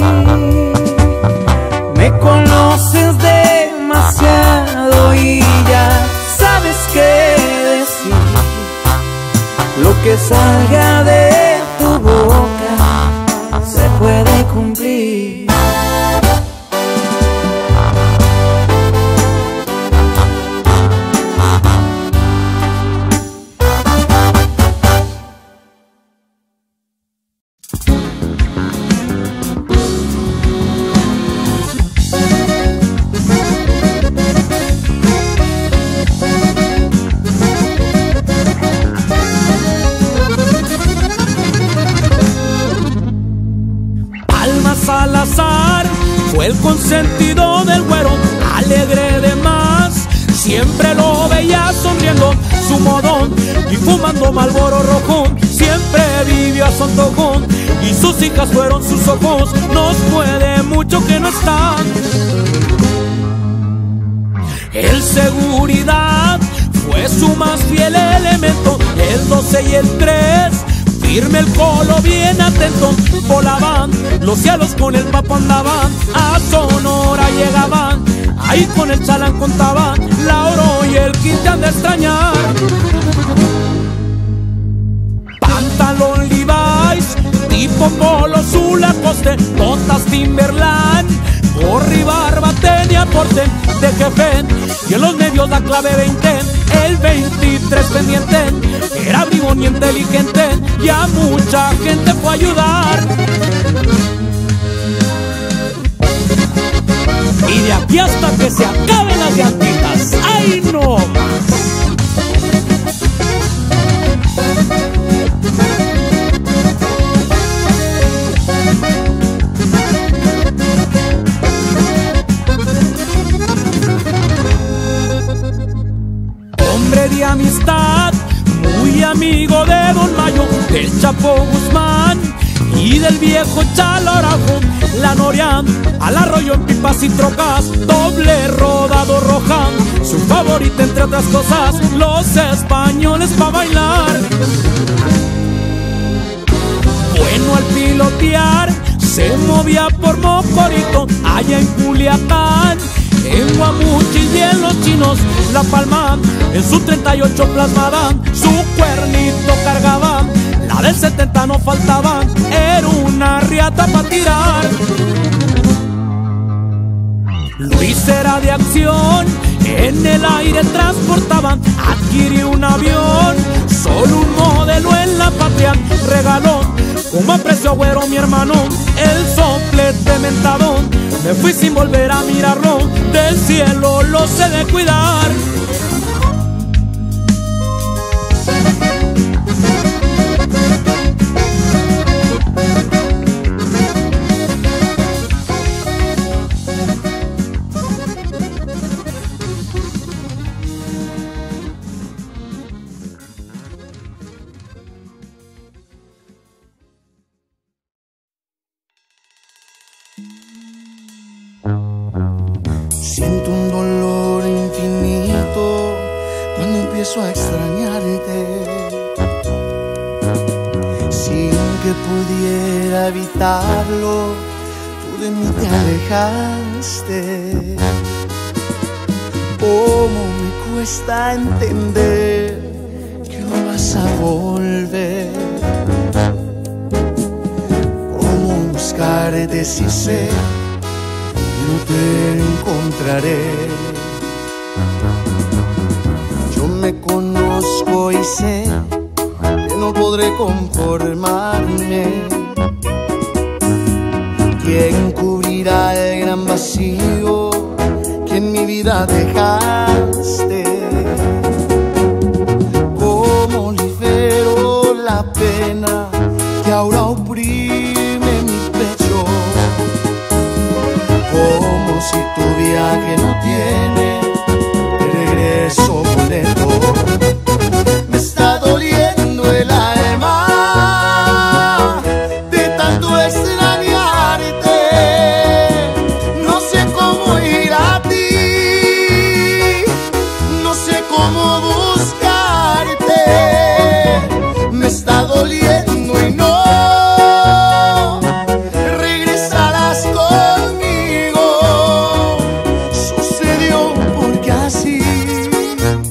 Me conoces demasiado y ya sabes qué decir. Lo que salga de tu boca se puede cumplir. Salazar fue el consentido del güero, alegre de más. Siempre lo veía sonriendo, su modón y fumando Marlboro rojo. Siempre vivió a su antojo y sus hijas fueron sus ojos. Nos puede mucho que no están. El seguridad fue su más fiel elemento. El doce y el tres, firme el colo, bien atento. Volaban los cielos, con el papo andaban. A Sonora llegaban Ahí con el chalán contaban la oro y el kit te han de extrañar. Pantalón Levi's, tipo polo azul Lacoste, botas Timberland, gorra y barba tenía porte de jefe, y en los medios la clave veinte, el veintitrés pendiente, era bribón y inteligente, y a mucha gente fue a ayudar. Y de aquí hasta que se acaben las llantitas, ¡ay no más! Hombre de amistad, muy amigo de Don Mayo, del Chapo Guzmán y del viejo Chalo Araujo, la Noria, al arroyo en pipas y trocas, doble rodado roja, su favorita entre otras cosas, los españoles pa' bailar. Bueno al pilotear, se movía por Mocorito, allá en Culiacán, en Guamuchi y en Los Chinos, La Palma, en su treinta y ocho plasmada, su cuernito cargaba, la del setenta no faltaba, era una riata pa' tirar. Luis era de acción, en el aire transportaban, adquirió un avión, solo un modelo en la patria regaló, como aprecio güero mi hermano, el soplete mentado, me fui sin volver a mirarlo, del cielo lo sé de cuidar. Siento un dolor infinito cuando empiezo a extrañarte, sin que pudiera evitarlo, tú de mí te alejaste. Cómo me cuesta entender que no vas a volver, cómo buscarte si sé no te encontraré. Yo me conozco y sé que no podré conformarme. ¿Quién cubrirá el gran vacío que en mi vida dejaste? ¿Cómo libero la pena que ahora oprime mi pecho? Como si tu viaje no tiene regreso boleto. Me está doliendo el alma de tanto extrañarte. No sé cómo ir a ti, no sé cómo buscarte. Me está doliendo y no regresarás conmigo. Sucedió porque así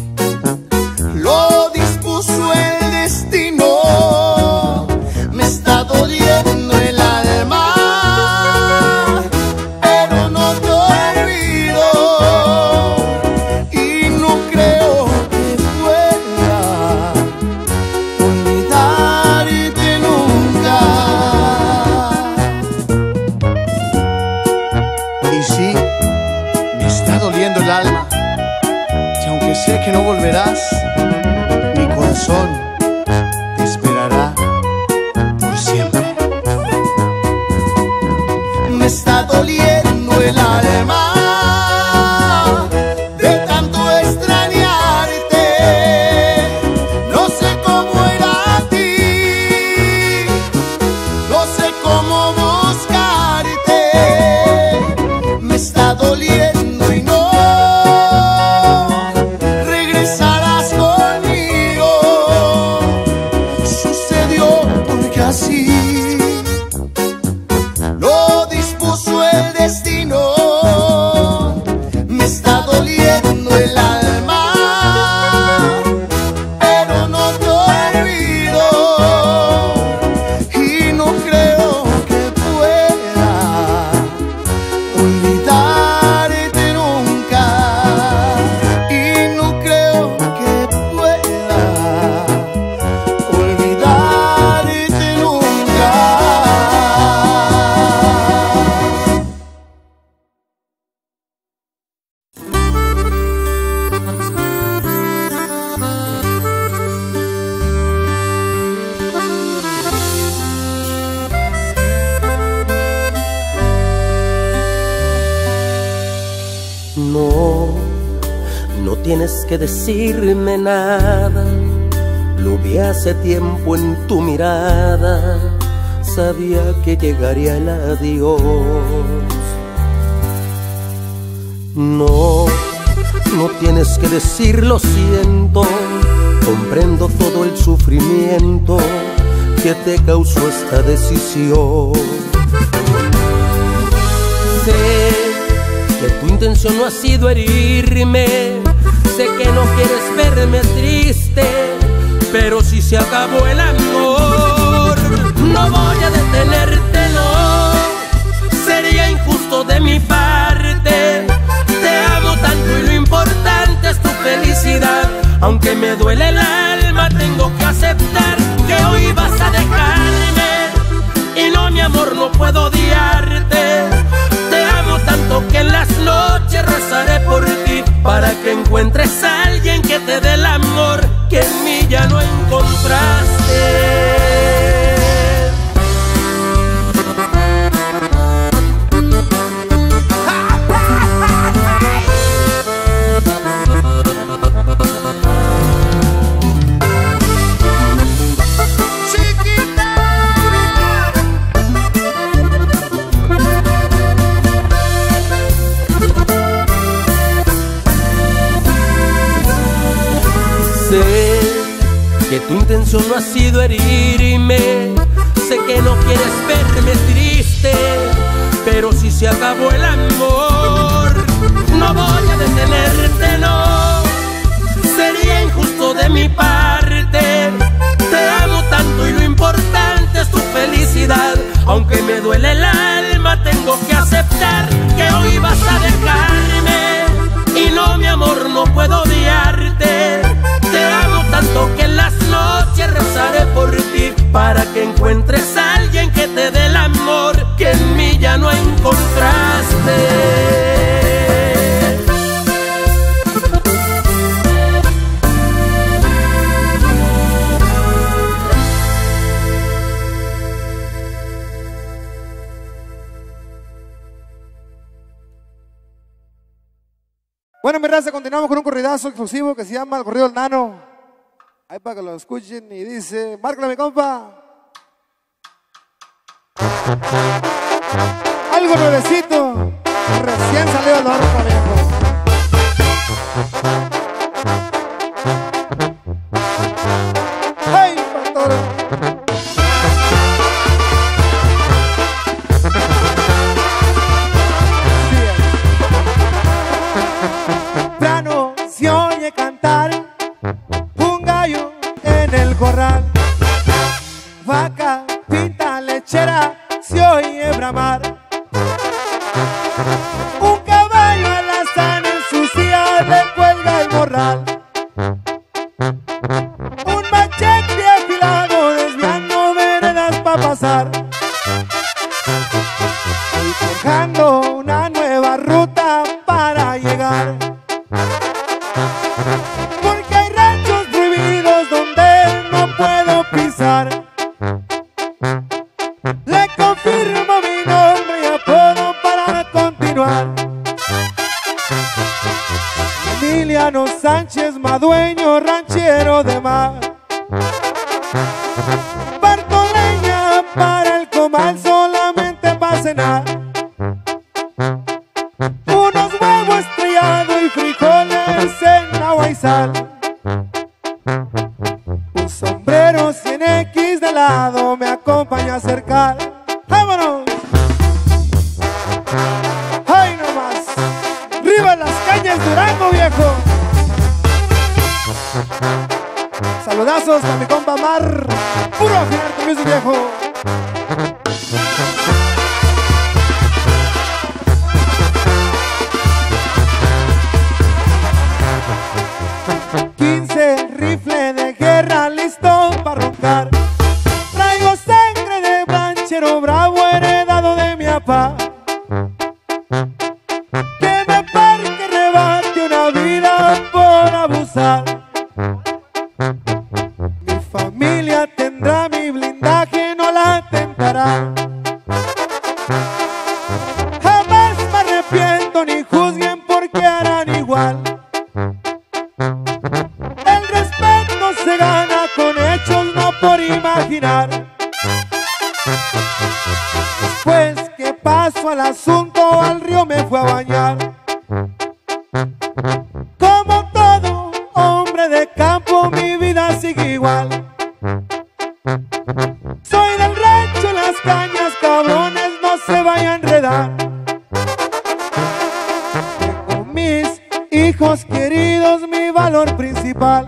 tienes que decirme nada, lo vi hace tiempo en tu mirada, sabía que llegaría el adiós. No, no tienes que decir lo siento, comprendo todo el sufrimiento que te causó esta decisión. Sé que tu intención no ha sido herirme, sé que no quieres verme triste, pero si se acabó el amor, no voy a detenerte, no, sería injusto de mi parte. Te amo tanto y lo importante es tu felicidad. Aunque me duele el alma, tengo que aceptar que hoy vas a dejarme. Y no, mi amor, no puedo odiarte. Te amo tanto que en las noches rezaré por ti, para que encuentres a alguien que te dé el amor que en mí ya no encontraste. Sé que tu intención no ha sido herirme, sé que no quieres verme triste, pero si se acabó el amor, no voy a detenerte, no, sería injusto de mi parte. Te amo tanto y lo importante es tu felicidad. Aunque me duele el alma, tengo que aceptar que hoy vas a dejarme. Y no, mi amor, no puedo odiarte. Te amo tanto que en las noches rezaré por ti, para que encuentres a alguien que te dé el amor que en mí ya no encontraste. Bueno, mi raza, continuamos con un corridazo exclusivo que se llama El Corrido del Nano. Ahí para que lo escuchen y dice, márcala mi compa. Algo nuevecito, recién salido del horno, viejo. ¡Ay, pastor! Se oye cantar un gallo en el corral, vaca, pinta, lechera, se oye bramar. Un caballo alazán en su silla le cuelga el morral. Un machete afilado desviando veredas pa' pasar, y forjando una nueva ruta para llegar. Porque hay ranchos prohibidos donde no puedo pisar. Le confirmo mi nombre y apodo para continuar. Emiliano Sánchez Madueño, ranchero de mar. Parto leña para el comal solamente para cenar. Unos huevos estrellados y frijoles en agua y sal. Un sombrero cien equis de lado me acompaña a acercar. ¡Vámonos! ¡Ay, nomás! ¡Arriba las cañas, Durango, viejo! Saludazos a mi compa Mar. Puro afinar con music, viejo. quince rifle de guerra listo para roncar. Traigo sangre de ranchero bravo heredado de mi papá. Que me parque rebate una vida por abusar. Mi familia tendrá mi blindaje, no la tentará. Jamás me arrepiento ni juzguen porque harán igual. imaginar. Después que paso al asunto, al río me fue a bañar. Como todo hombre de campo, mi vida sigue igual. Soy del rancho, las cañas, cabrones, no se vayan a enredar. Tengo mis hijos queridos, mi valor principal.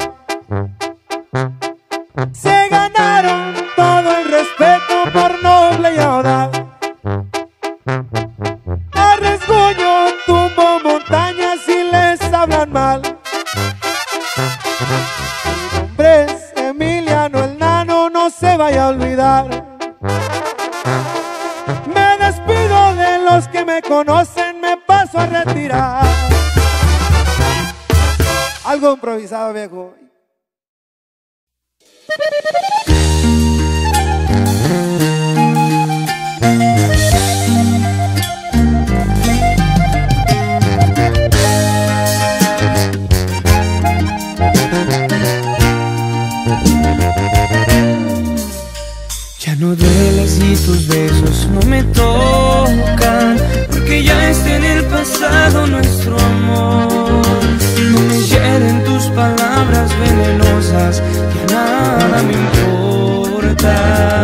Se ganaron todo el respeto por noble y audaz. A resguño tumbo montañas y les hablan mal. Mi nombre es Emiliano el Nano, no se vaya a olvidar. Me despido de los que me conocen, me paso a retirar. Algo improvisado, viejo. Ya no dueles y tus besos no me tocan, porque ya está en el pasado nuestro amor. No me hieren tus palabras venenosas, ya nada me importa.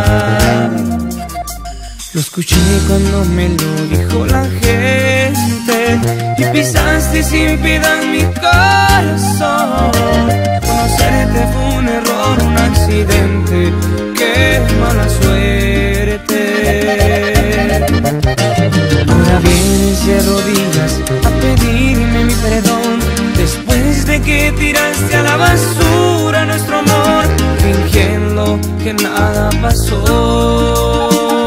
Lo escuché cuando me lo dijo la gente y pisaste sin piedad mi corazón. Conocerte fue un error, un accidente, qué mala suerte. Ahora vienes de rodillas a pedirme mi perdón, después de que tiraste a la basura nuestro amor, fingiendo que nada pasó.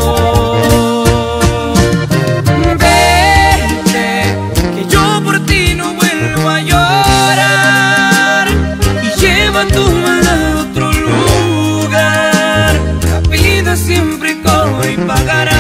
Vete, que yo por ti no vuelvo a llorar, y lleva tu maldad a otro lugar. La vida siempre cobra y pagará.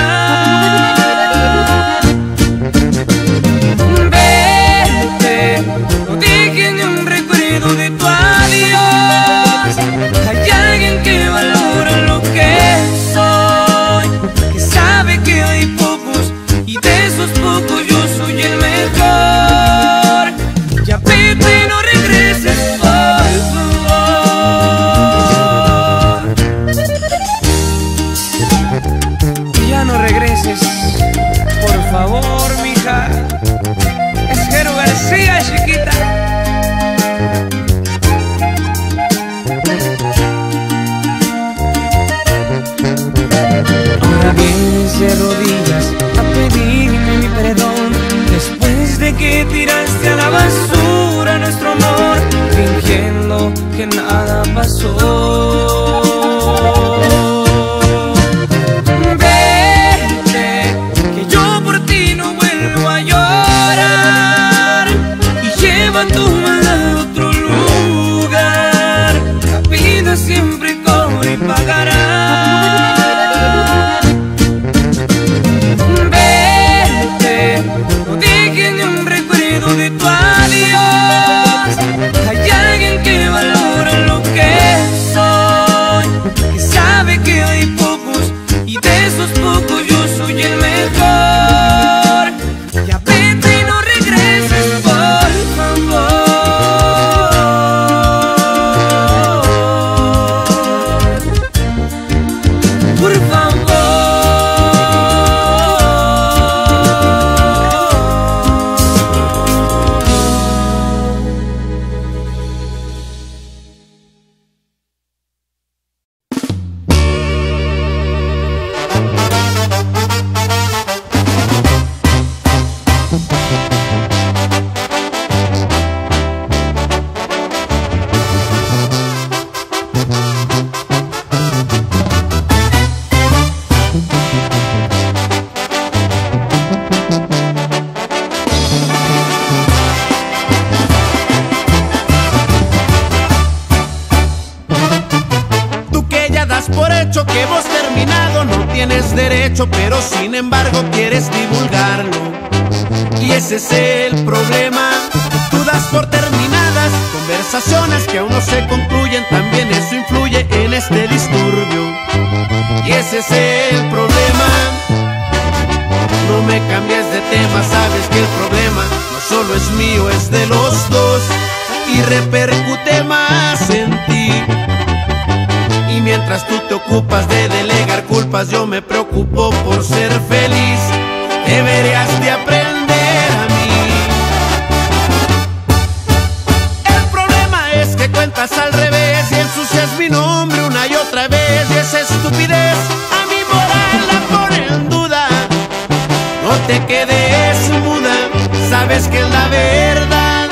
Vete, no dejes ni un recuerdo de tu adiós. Hay alguien que valora lo que soy, que sabe que hay pocos y de esos pocos yo soy el mejor. Ya vete, no regreses, por favor. Ya no regreses, por favor, mija. Es Jero García, chiquita. Ahora vienes de rodillas a pedirme mi perdón, después de que tiraste a la basura nuestro amor, fingiendo que nada pasó. Vete, que yo por ti no vuelvo a llorar, y lleva tu maldad a otro lugar. La vida siempre cobra y pagará. Vete, no dejes ni un recuerdo de tu adiós. Hay alguien que valora lo que soy, que sabe que hay pocos y de esos pocos yo soy el mejor. Ya vete y no regreses, por favor. Por favor. Que hemos terminado, no tienes derecho, pero sin embargo quieres divulgarlo. Y ese es el problema, tú das por terminadas conversaciones que aún no se concluyen, también eso influye en este disturbio. Y ese es el problema. No me cambies de tema, sabes que el problema no solo es mío, es de los dos y repercute más en ti. Y mientras tú te ocupas de delegar culpas, yo me preocupo por ser feliz. Deberías de aprender a mí. El problema es que cuentas al revés y ensucias mi nombre una y otra vez, y esa estupidez a mi moral la pone en duda. No te quedes muda, sabes que es la verdad.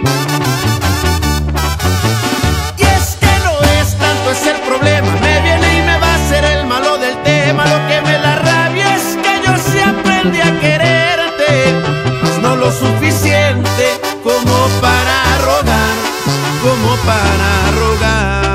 Y es que no es tanto, es el problema. Me viene y me va a hacer el malo del tema. Lo que me da rabia es que yo sí aprendí a quererte, pues no lo suficiente como para rogar, como para rogar.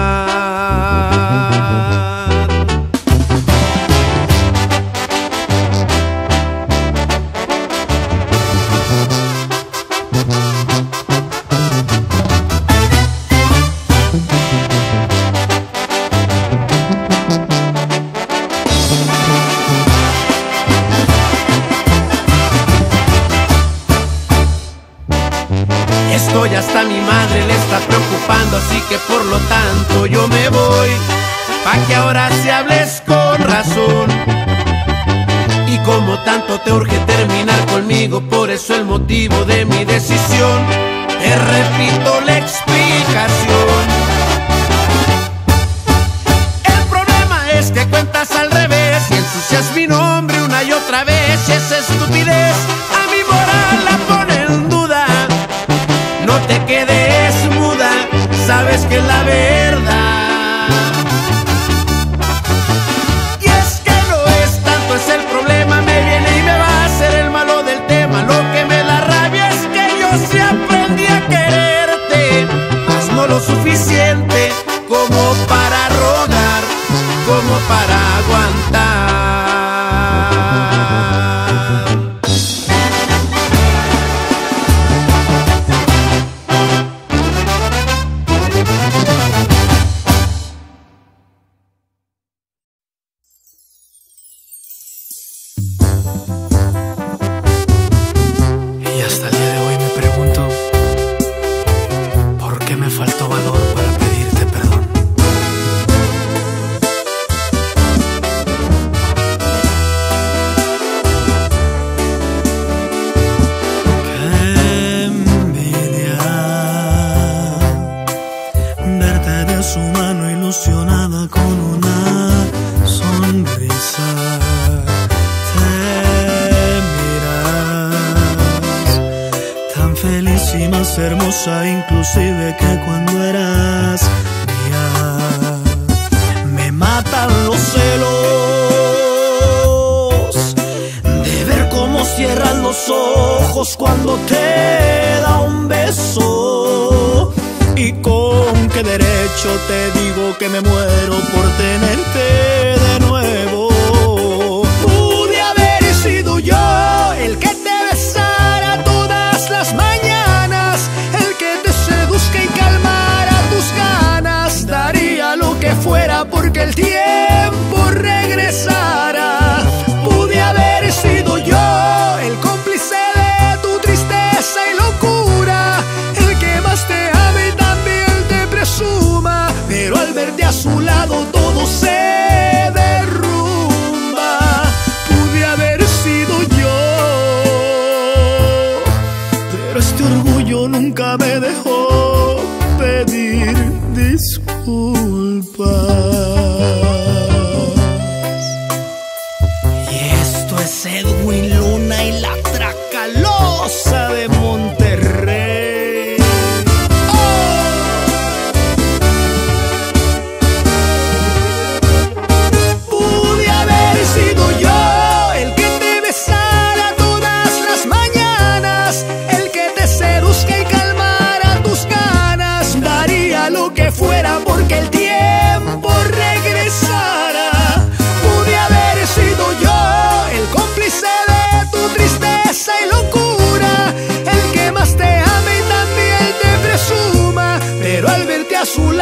Estoy hasta mi madre le está preocupando, así que por lo tanto yo me voy, pa' que ahora sí hables con razón. Y como tanto te urge terminar conmigo, por eso el motivo de mi decisión, te repito la explicación. El problema es que cuentas al revés y ensucias mi nombre una y otra vez, y esa estupidez a mi moral la pone en duda. No te quedes muda, sabes que es la verdad. Y es que no es tanto, es el problema. Me viene y me va a hacer el malo del tema. Lo que me da rabia es que yo sí aprendí a quererte, mas no lo suficiente como para rogar, como para aguantar. Y hasta el día de hoy me pregunto por qué me faltó valor para pedirte perdón. Qué envidia verte de su mano ilusionada con una sonrisa. Feliz y más hermosa inclusive que cuando eras mía. Me matan los celos de ver cómo cierras los ojos cuando te da un beso. Y con qué derecho te digo que me muero por tenerte de nuevo. Pude haber sido yo el que te besara todas las mañanas, el que te seduzca y calmara tus ganas. Daría lo que fuera porque el tiempo regresara. Pude haber sido yo el cómplice de tu tristeza y locura, el que más te ame y también te presuma, pero al verte a su lado todo se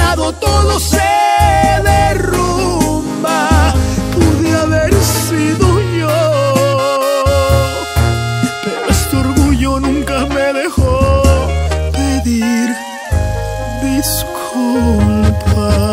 lado todo se derrumba. Pude haber sido yo, pero este orgullo nunca me dejó pedir disculpas.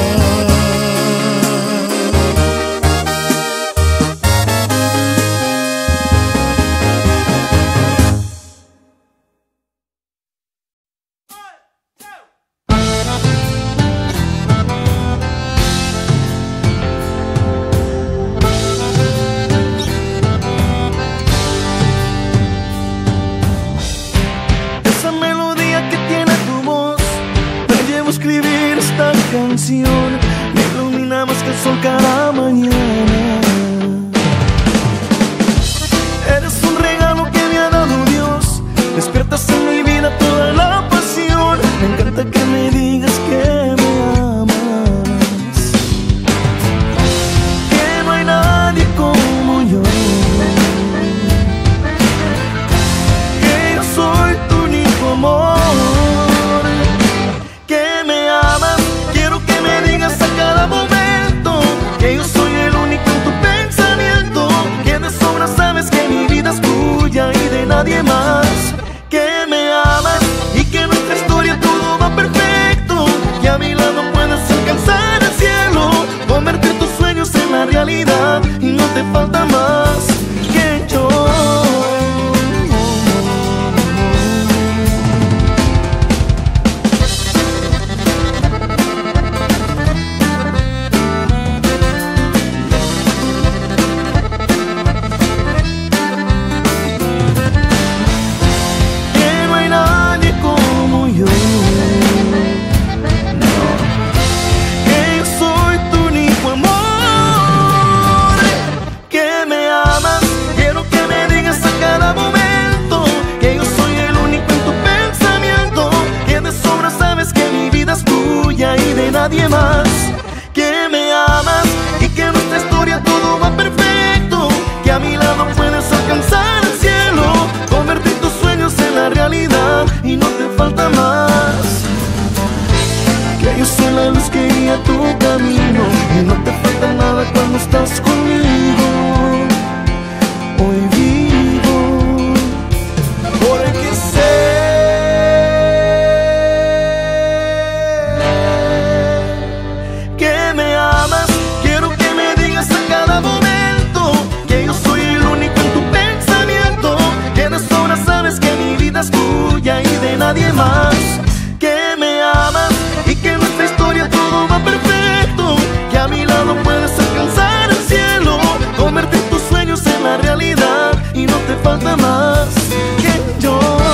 Me ilumina más que el sol cada mañana. Eres un regalo que me ha dado Dios. Despiertas en mi vida toda la pasión. Me encanta que me digas que me amas, que no hay nadie como yo, que yo soy tu único amor. Que yo soy el único en tu pensamiento, que de sobra sabes que mi vida es tuya y de nadie más. Que me amas y que nuestra historia todo va perfecto, que a mi lado puedes alcanzar el cielo, convertir tus sueños en la realidad y no te falta más que yo. Y de nadie más. Que me amas y que nuestra historia todo va perfecto, que a mi lado puedes alcanzar el cielo, convertir tus sueños en la realidad y no te falta más. Que yo soy la luz que guía tu camino y no te falta nada cuando estás conmigo. Hoy vivo porque sé tuya y de nadie más. Que me amas y que nuestra historia todo va perfecto, que a mi lado puedes alcanzar el cielo, convertir tus sueños en la realidad y no te falta más que yo.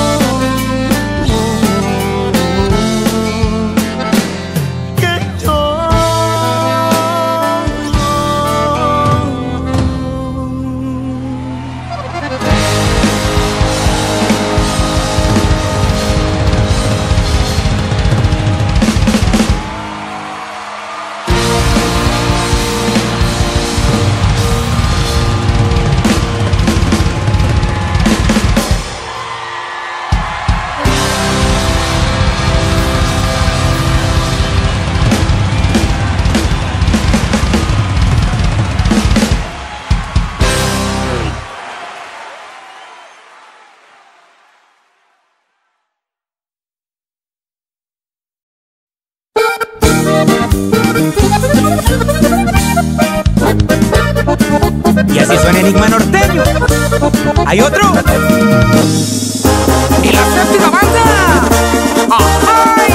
Y así suena Enigma Norteño. ¿Hay otro? ¡Y la séptima banda! ¡Ay,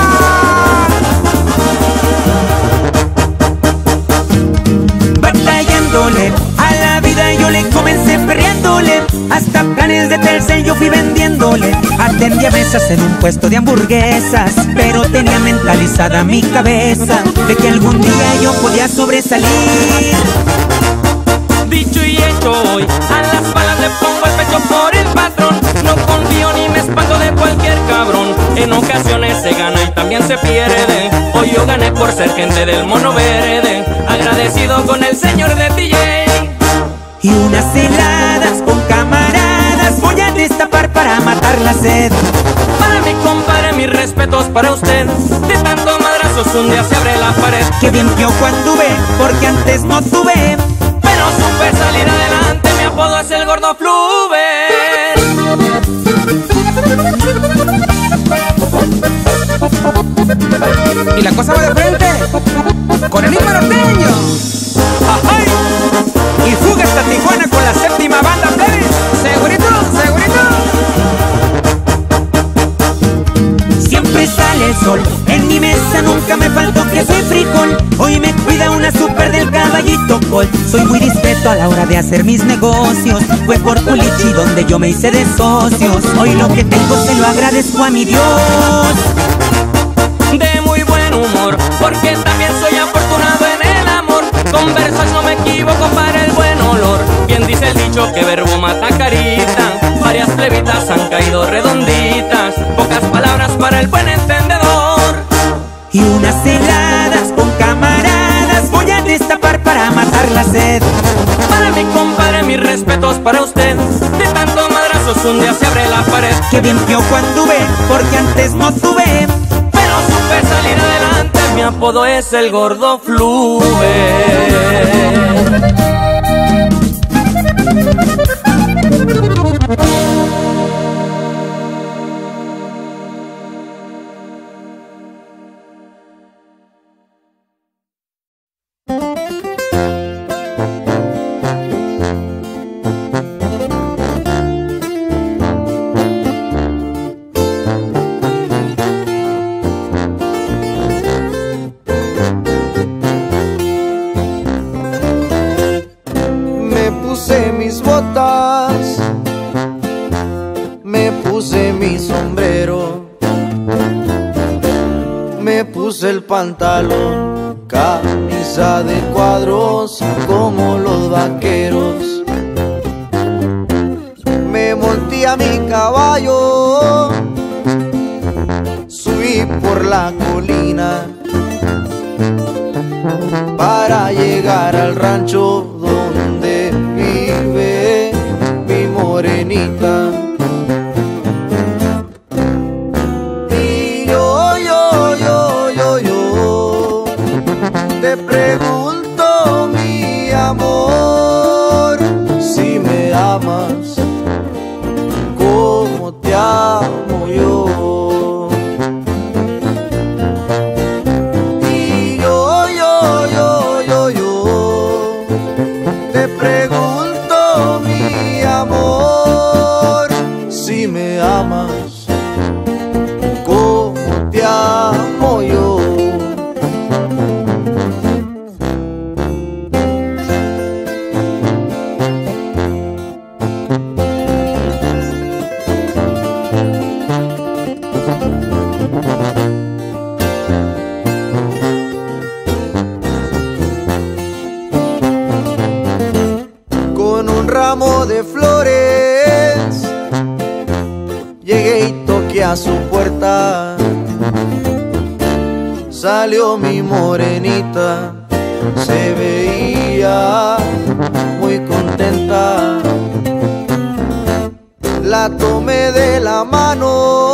ay! Batallándole a la vida yo le comencé perreándole, hasta planes de Telcel yo fui vendiéndole. Atendía mesas en un puesto de hamburguesas, pero tenía mentalizada mi cabeza de que algún día yo podía sobresalir. Dicho y hecho hoy, a las balas le pongo el pecho por el patrón. No confío ni me espanto de cualquier cabrón. En ocasiones se gana y también se pierde. Hoy yo gané por ser gente del mono verde, agradecido con el señor de D J. Y unas heladas con camaradas voy a destapar para matar la sed. Para mi compadre, mis respetos para usted. De tanto madrazo la pared. Qué bien piojo anduve, porque antes no tuve, pero supe salir adelante, mi apodo es el Gordo Fluver. Y la cosa va de frente, con el mismo norteño. ¡Ajay! Y fuga hasta Tijuana con la séptima banda plebe. Segurito, segurito. Siempre sale el sol, en mi mesa nunca me faltó que soy frijol. Hoy me cuida una super del Caballito Colt. Soy muy discreto a la hora de hacer mis negocios. Fue por Culichi donde yo me hice de socios. Hoy lo que tengo se lo agradezco a mi Dios. De muy buen humor, porque también soy afortunado en el amor. Con versos no me equivoco para el buen olor. Bien dice el dicho que verbo mata carita. Varias plebitas han caído redonditas. Pocas palabras para el buen entendedor. Y unas heladas con camaradas voy a destapar para matar la sed. Para mi compadre, mis respetos para usted. De tantos madrazos un día se abre la pared. Qué bien piojo anduve, porque antes no tuve, pero supe salir adelante, mi apodo es el Gordo Fluver. Mis botas, me puse mi sombrero, me puse el pantalón, camisa de cuadros como los vaqueros. Me monté a mi caballo, subí por la colina para llegar al rancho donde vive mi morenita. Y yo, yo, yo, yo, yo te pregunto, mi amor, si me amas como te amo yo. Pregunto, mi amor, si me amas como te amo yo. Ramo de flores, llegué y toqué a su puerta. Salió mi morenita, se veía muy contenta. La tomé de la mano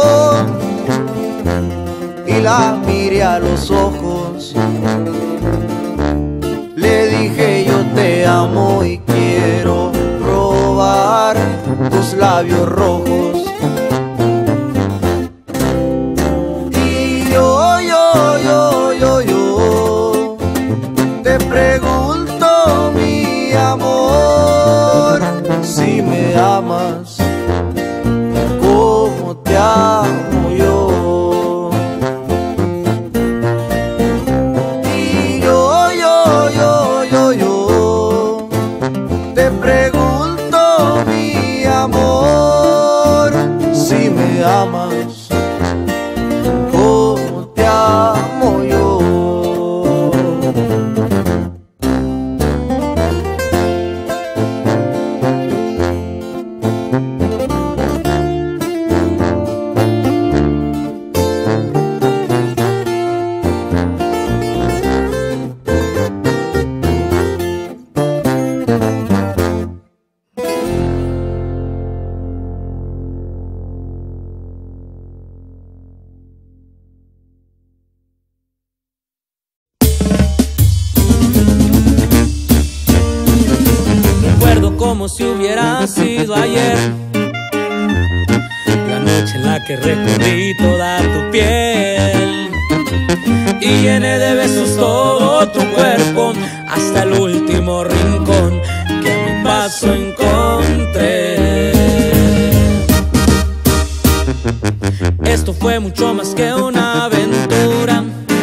y la miré a los ojos. Le dije yo te amo y quiero probar tus labios rojos. Y yo, yo, yo, yo, yo te pregunto, mi amor, si me amas como te amo yo. Y yo, yo, yo, yo, yo te pregunto, mi amor, si me amas como te amo yo. como si hubiera sido ayer. La noche en la que recorrí toda tu piel y llené de besos todo tu cuerpo, hasta el último rincón que a mi paso encontré. Esto fue mucho más que una aventura,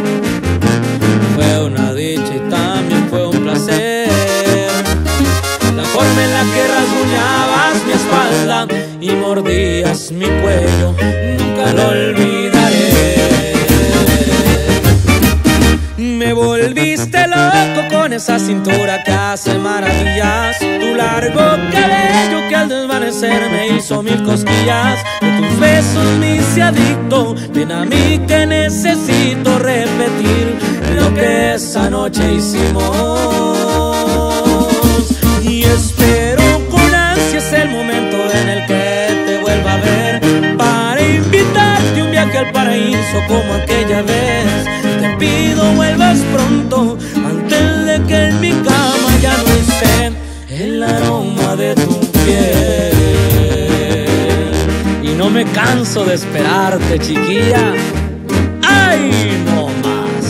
fue una dicha y también fue un placer. La forma en la que rasguñabas mi espalda y mordías mi cuello, nunca lo olvidaré. Me volviste loco con esa cintura que hace maravillas, tu largo cabello que al desvanecer me hizo mil cosquillas. De tus besos me hice adicto, ven a mí que necesito repetir lo que esa noche hicimos. Y espero con ansias el momento en el que te vuelva a ver, para invitarte un viaje al paraíso como aquella vez. Te pido vuelvas pronto, antes de que en mi cama ya no esté el aroma de tu piel. Y no me canso de esperarte, chiquilla. ¡Ay, no más!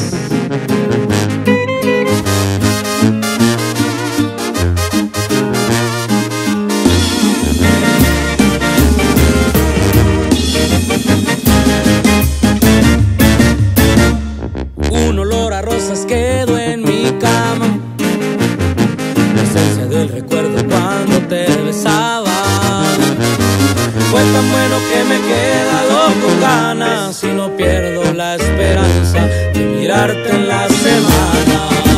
Un olor a rosas quedó en mi cama, la esencia del recuerdo cuando te besaba. Fue tan bueno que me he quedado con ganas y no pierdo la esperanza de mirarte en la semana.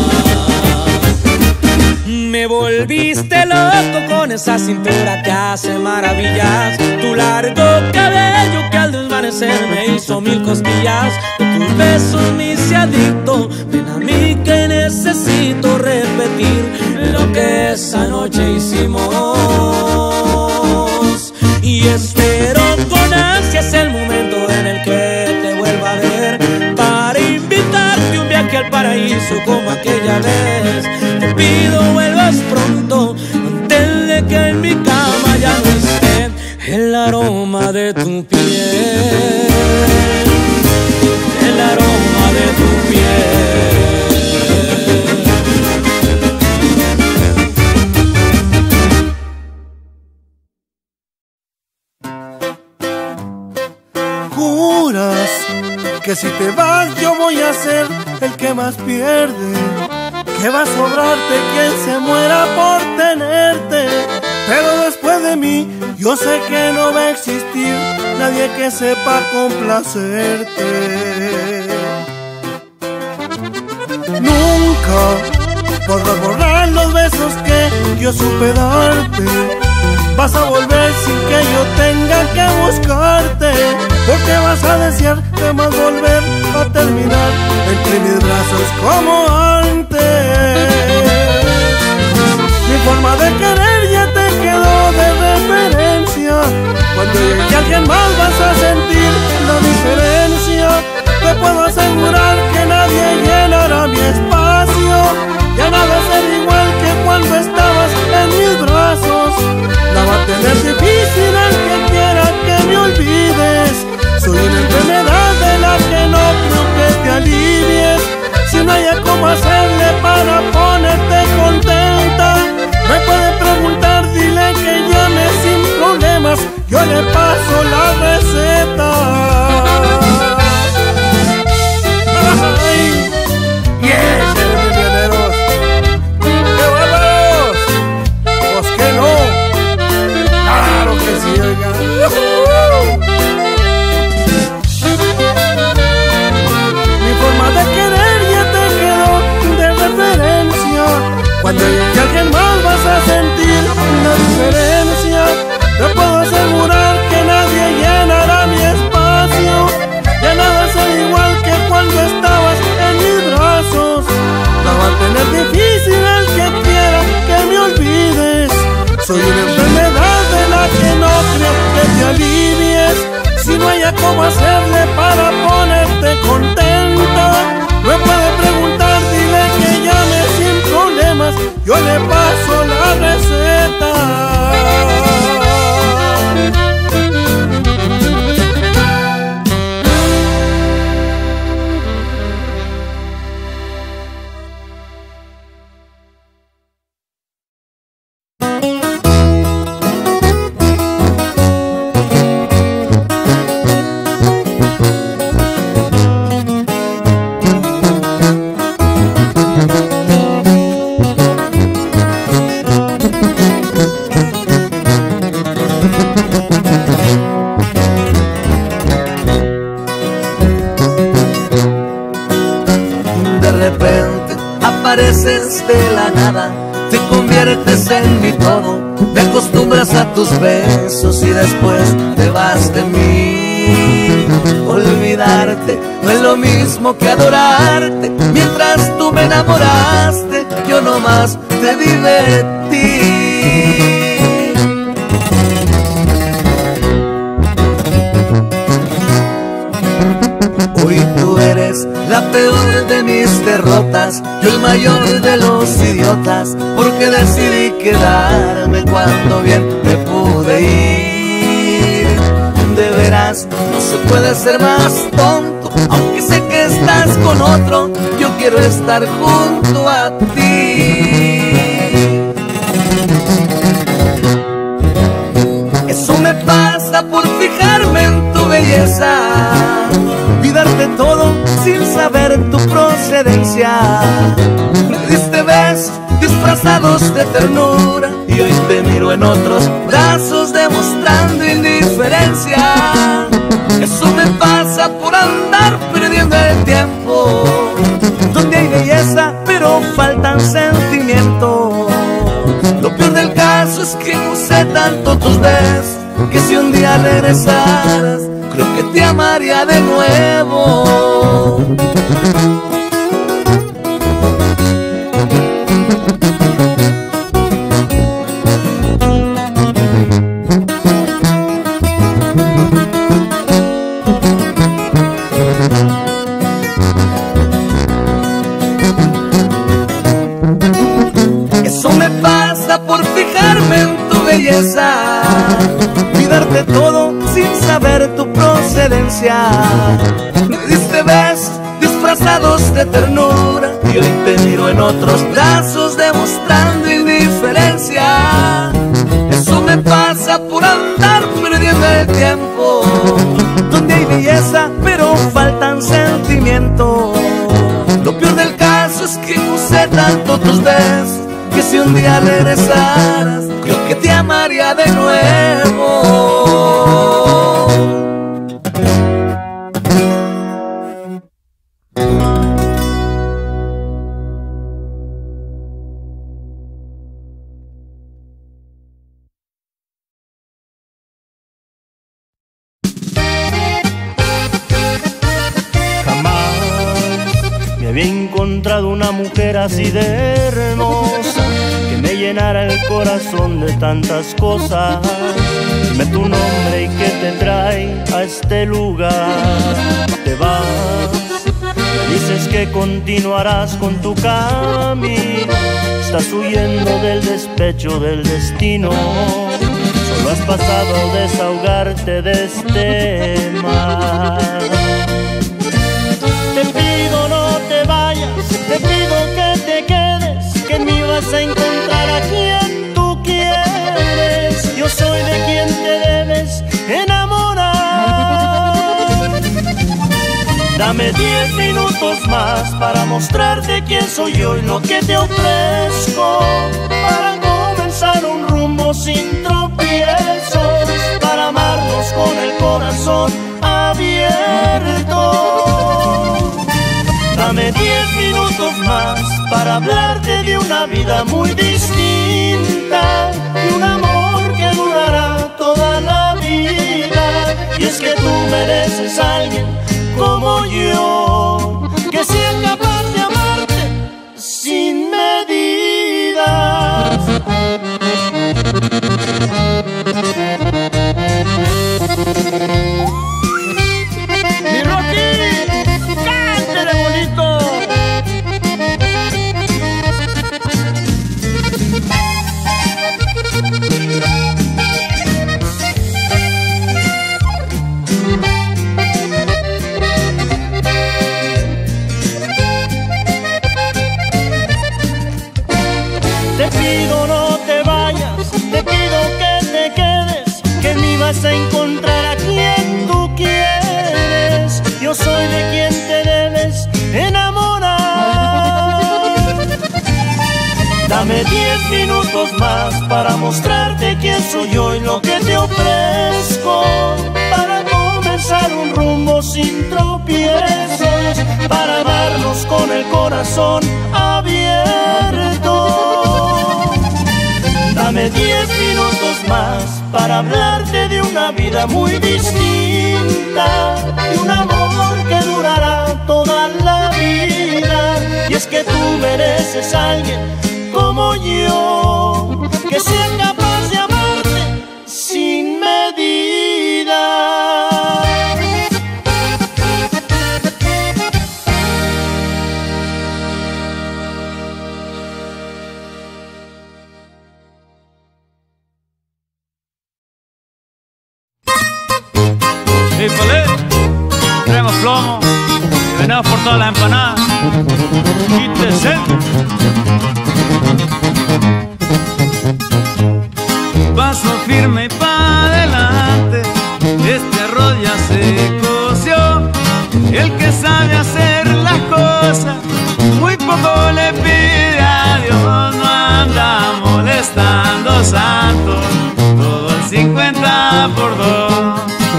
Me volviste loco con esa cintura que hace maravillas, tu largo cabello que al desvanecer me hizo mil cosquillas. De tus besos me hice adicto, ven a mí que necesito repetir lo que esa noche hicimos. Y espero con ansias el momento en el que te vuelva a ver, para invitarte un viaje al paraíso como aquella vez. Te pido vuelvas pronto, antes de que en mi cama ya no esté el aroma de tu piel, el aroma de tu piel. Juras que si te vas yo voy a ser el que más pierde, que va a sobrarte quien se muera por tenerte. Pero después de mí yo sé que no va a existir nadie que sepa complacerte. Nunca podrás borrar los besos que yo supe darte. Vas a volver sin que yo tenga que buscarte, porque vas a desear de más volver a terminar entre mis brazos como antes. Mi forma de querer ya te quedó de referencia, cuando llegue alguien más vas a sentir la diferencia. Te puedo asegurar que nadie llenará mi espacio, ya nada va a ser igual que cuando estabas en mis brazos. La va a tener difícil el que quiera que me olvides. Soy una enfermedad de la que no creo que te alivies. Si no hay cómo hacerle para ponerte contenta, me puede preguntar, dile que llame sin problemas, yo le paso la receta. Ay, yes, milloneros, qué bárbaros, pues que no, claro que sí, oigan. Mi forma de querer ya te quedó de referencia, cuando llegue alguien más vas a sentir la diferencia. Te puedo asegurar que nadie llenará mi espacio, ya nada será igual que cuando estabas en mis brazos. La va a tener difícil el que quiera que me olvides. Soy una enfermedad de la que no creo que te alivies. Si no haya cómo hacerle para ponerte contenta, me puede preguntar, dile que llame sin problemas, yo le paso la receta. desde la nada, te conviertes en mi todo, te acostumbras a tus besos y después te vas de mí. Olvidarte no es lo mismo que adorarte, mientras tú me enamoraste, yo nomás te divertí. Hoy tú eres la peor de mis derrotas, yo el mayor de los idiotas, porque decidí quedarme cuando bien me pude ir. De veras, no se puede ser más tonto, aunque sé que estás con otro, yo quiero estar junto a ti. Eso me pasa por fijarme en tu belleza y darte todo sin saber tu procedencia. Me diste besos disfrazados de ternura y hoy te miro en otros brazos demostrando indiferencia. Eso me pasa por andar perdiendo el tiempo, donde hay belleza pero faltan sentimientos. Lo peor del caso es que usé tanto tus besos que si un día regresaras creo que te amaría de nuevo. Eso me pasa por fijarme en tu belleza y darte todo sin saber tu procedencia. Me diste besos disfrazados de ternura y hoy te miro en otros brazos demostrando indiferencia. Eso me pasa por andar perdiendo el tiempo, donde hay belleza pero faltan sentimientos. Lo peor del caso es que usé tanto tus besos que si un día regresaras creo que te amaría de nuevo. Había encontrado una mujer así de hermosa que me llenara el corazón de tantas cosas. Dime tu nombre y qué te trae a este lugar. Te vas, me dices que continuarás con tu camino. Estás huyendo del despecho del destino. Solo has pasado a desahogarte de este mar. Te pido no te vayas, te pido que te quedes, que en mí vas a encontrar a quien tú quieres. Yo soy de quien te debes enamorar. Dame diez minutos más para mostrarte quién soy yo y lo que te ofrezco, para comenzar un rumbo sin tropiezos, para amarnos con el corazón abierto. Dame diez minutos más para hablarte de una vida muy distinta, de un amor que durará toda la vida. Y es que tú mereces a alguien como yo, que sea capaz de amarte sin medidas. Mi Rocky, cántale bonito. Te pido no te vayas, te pido que te quedes, que en mí vas a encontrar a quien tú quieres. Yo soy de quien te debes enamorar. Dame diez minutos más para mostrarte quién soy yo y lo que te ofrezco, para comenzar un rumbo sin tropiezos, para amarnos con el corazón abierto. Dame diez minutos más para hablarte de una vida muy distinta, de un amor que durará toda la vida. Y es que tú mereces a alguien como yo, que sea capaz de amarte sin medida. Híjole, traemos plomo y venimos por todas las empanadas. Quítese. Paso firme y pa' adelante, este arroz ya se coció. El que sabe hacer las cosas, muy poco le pide a Dios. No anda molestando santos, todo el cincuenta por dos.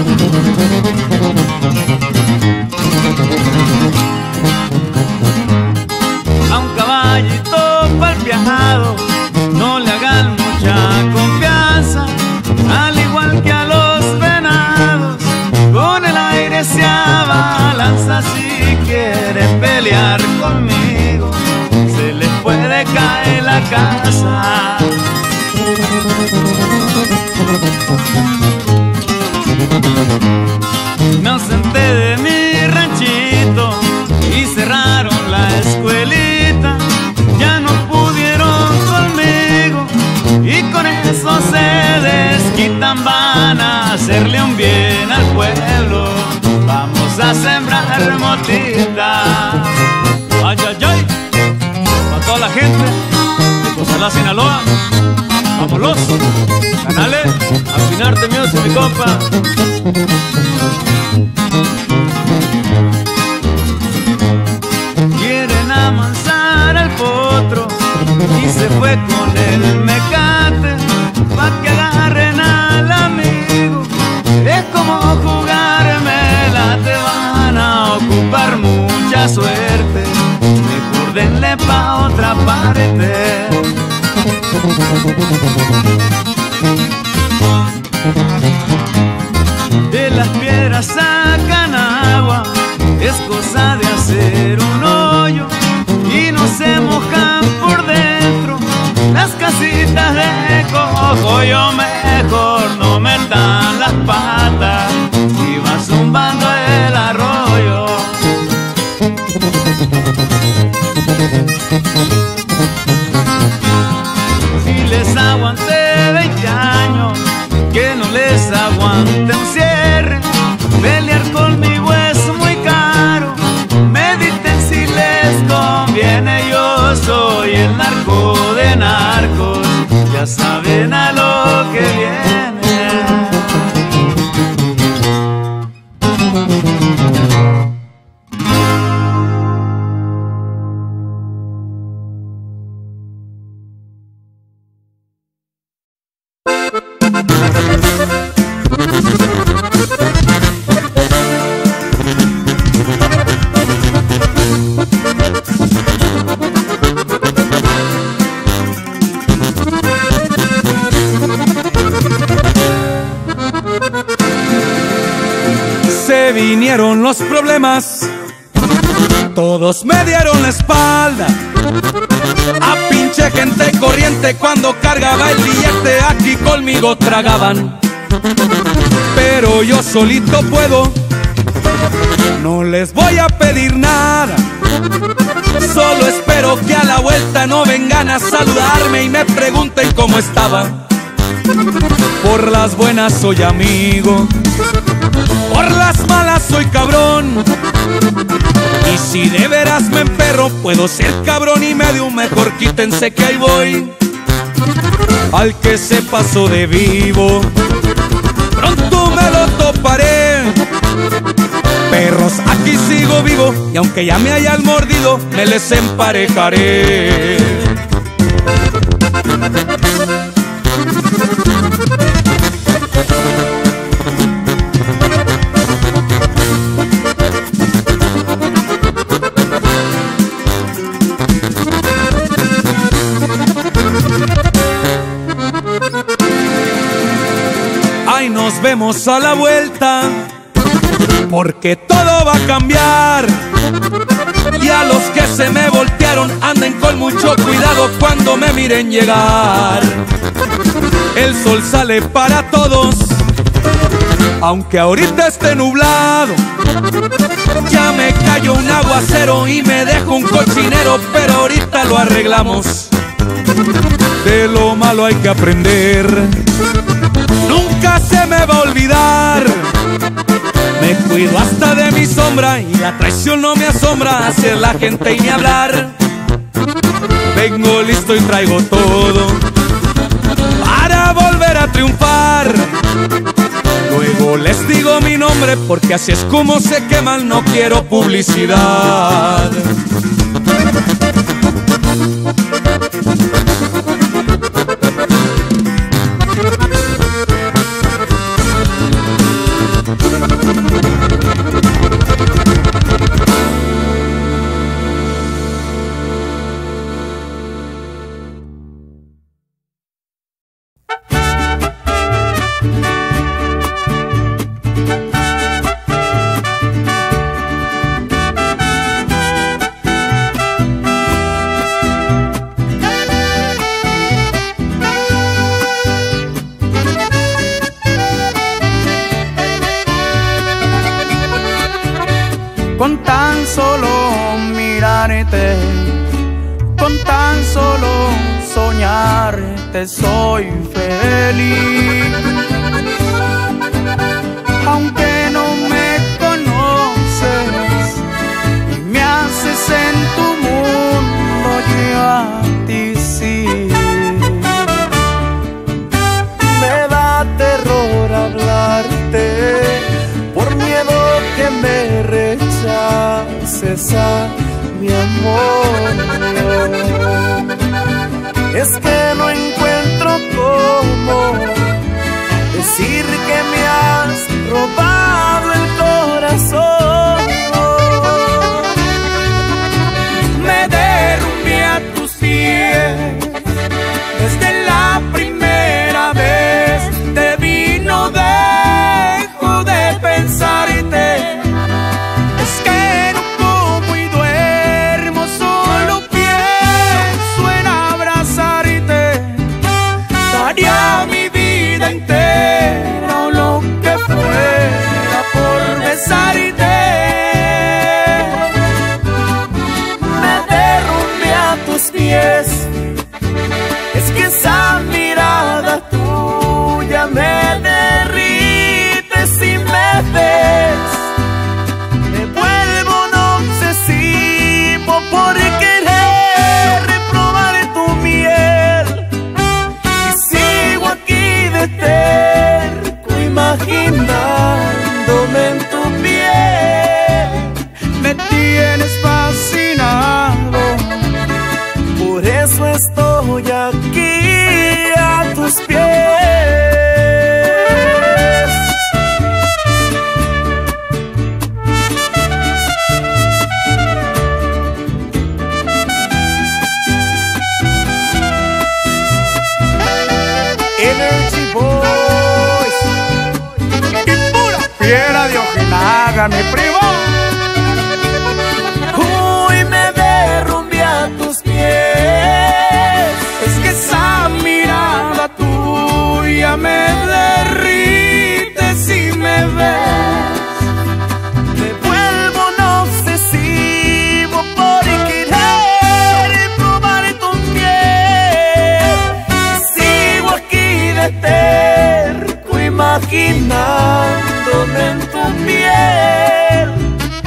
A un caballito palpeado no le hagan mucha confianza, al igual que a los venados, con el aire se abalanza. Si quieren pelear conmigo, se les puede caer la casa. Me ausenté de mi ranchito y cerraron la escuelita. Ya no pudieron conmigo y con eso se desquitan. Van a hacerle un bien al pueblo, vamos a sembrar motita. Ay, ay, ay, para toda la gente de Cozalá, Sinaloa. Vámonos, canale, afinarte music, mi compa. Quieren amansar al potro y se fue con el mecate, pa' que agarren al amigo. Es como jugármela, te van a ocupar mucha suerte, mejor denle pa' otra parte. De las piedras sacan agua, es cosa de hacer un hoyo y no se mojan por dentro las casitas de coco. Yo mejor no metan las patas y va zumbando el arroyo. Si les aguanté veinte años, que no les aguante un cierre. Pelear conmigo es muy caro, mediten si les conviene. Yo soy el narco de narcos, ya saben a lo que viene. Se vinieron los problemas, todos me dieron la espalda. A pinche gente corriente, cuando cargaba el billete aquí conmigo tragaban. Pero yo solito puedo, no les voy a pedir nada. Solo espero que a la vuelta no vengan a saludarme y me pregunten cómo estaba. Por las buenas soy amigo, por las malas soy cabrón. Y si de veras me emperro, puedo ser cabrón y medio mejor. Quítense que ahí voy. Al que se pasó de vivo, pronto me lo toparé. Perros, aquí sigo vivo, y aunque ya me hayan mordido, me les emparejaré. nos vemos a la vuelta, porque todo va a cambiar. Y a los que se me voltearon anden con mucho cuidado cuando me miren llegar. El sol sale para todos, aunque ahorita esté nublado. Ya me cayó un aguacero y me dejó un cochinero, pero ahorita lo arreglamos. De lo malo hay que aprender, nunca se me va a olvidar. Me cuido hasta de mi sombra y la traición no me asombra. Hacia la gente y ni hablar. Vengo listo y traigo todo para volver a triunfar. Luego les digo mi nombre, porque así es como se queman, no quiero publicidad. Con tan solo mirarte, con tan solo soñarte soy feliz. Aunque no me conoces y me haces en tu mundo, yo a ti sí. Me da terror hablarte por miedo que me rechaces a mi amor. Es que no encuentro cómo decir que me has robado el corazón. Me derrumbé a tus pies desde la primera vez. Te vi, no dejo de pensarte. Es que no como y duermo, solo pienso en abrazarte. Daría mi vida entera o lo que fuera por besarte. Me derrumbé a tus pies. Es que esa mirada tuya me derrite si me ves. Me vuelvo un obsesivo por querer reprobar tu miel. Y sigo aquí de terco imaginándome en tu piel. Me tienes fascinado, por eso estoy aquí a tus pies. Energy Boys y pura fiera de Ojinaga, mi primo. Uy, me derrumbé a tus pies. Es que esa mirada tuya me derrite si me ves. Me vuelvo un obsesivo por querer probar tu piel. Sigo aquí de terco imaginándome en tu piel.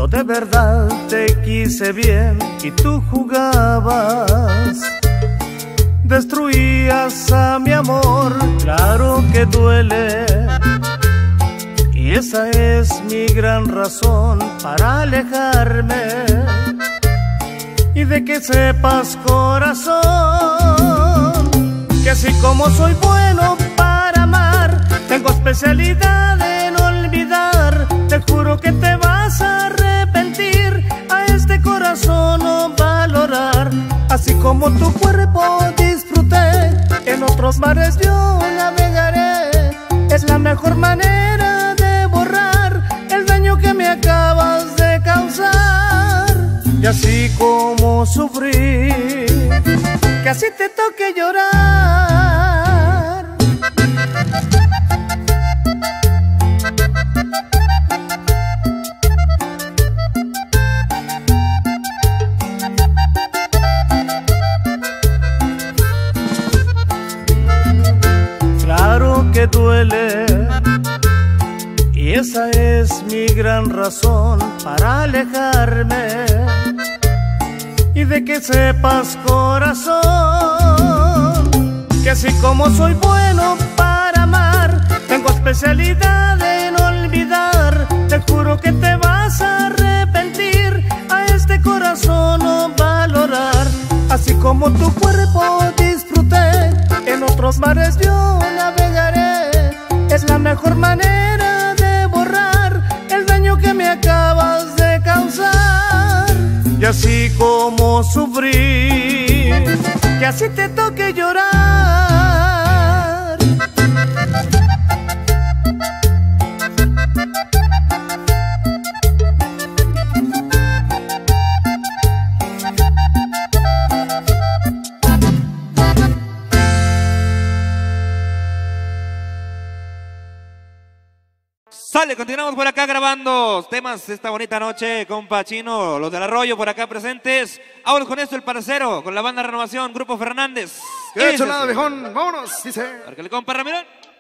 Yo de verdad te quise bien y tú jugabas, destruías a mi amor, claro que duele. Y esa es mi gran razón para alejarme. Y de que sepas, corazón, que así como soy bueno para amar, tengo especialidad en olvidar. Te juro que te vas a arrepentir, a este corazón no valorar. Así como tu cuerpo disfruté, en otros mares yo navegaré. Es la mejor manera de borrar el daño que me acabas de causar. Y así como sufrí, que así te toque llorar. Claro que duele, y esa es mi gran razón para alejarme. Y de que sepas, corazón, que así como soy bueno para amar, tengo especialidad en olvidar. Te juro que te vas a arrepentir, a este corazón no valorar. Así como tu cuerpo disfruté, en otros mares yo navegaré. Es la mejor manera de borrar el daño que me acabas de causar. Y así como sufrí, que así te toque llorar. Sale, continuamos por acá grabando temas esta bonita noche, compa Chino, los del Arroyo por acá presentes. Ahora con esto el parcero, con la banda Renovación, Grupo Fernández. ¡Qué chulada, viejón! ¡Vámonos! Dice. Márcale, compa Ramiro.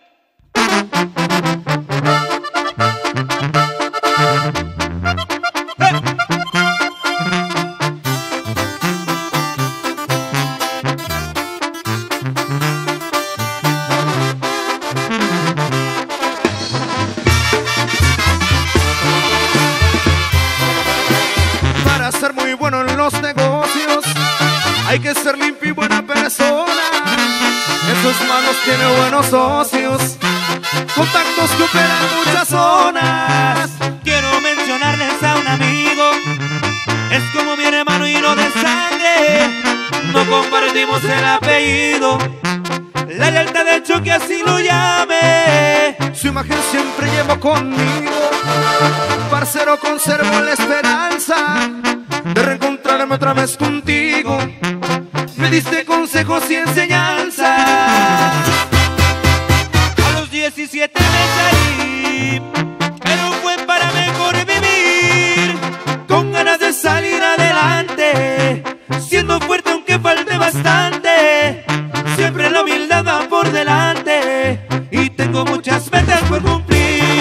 Ser muy bueno en los negocios, hay que ser limpio y buena persona. En sus manos tiene buenos socios, contactos que operan muchas zonas. Quiero mencionarles a un amigo, es como mi hermano y no de sangre. No compartimos el apellido, la lealtad de hecho que así lo llame. Su imagen siempre llevo conmigo, parcero, conservo la esperanza de reencontrarme otra vez contigo. Me diste consejos y enseñanza. A los diecisiete me salí, pero fue para mejor vivir, con ganas de salir adelante, siendo fuerte aunque falte bastante. Siempre la humildad va por delante, y tengo muchas metas por cumplir.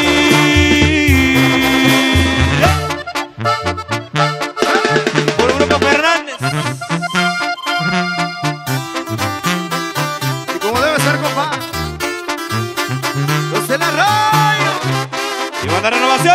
La Renovación.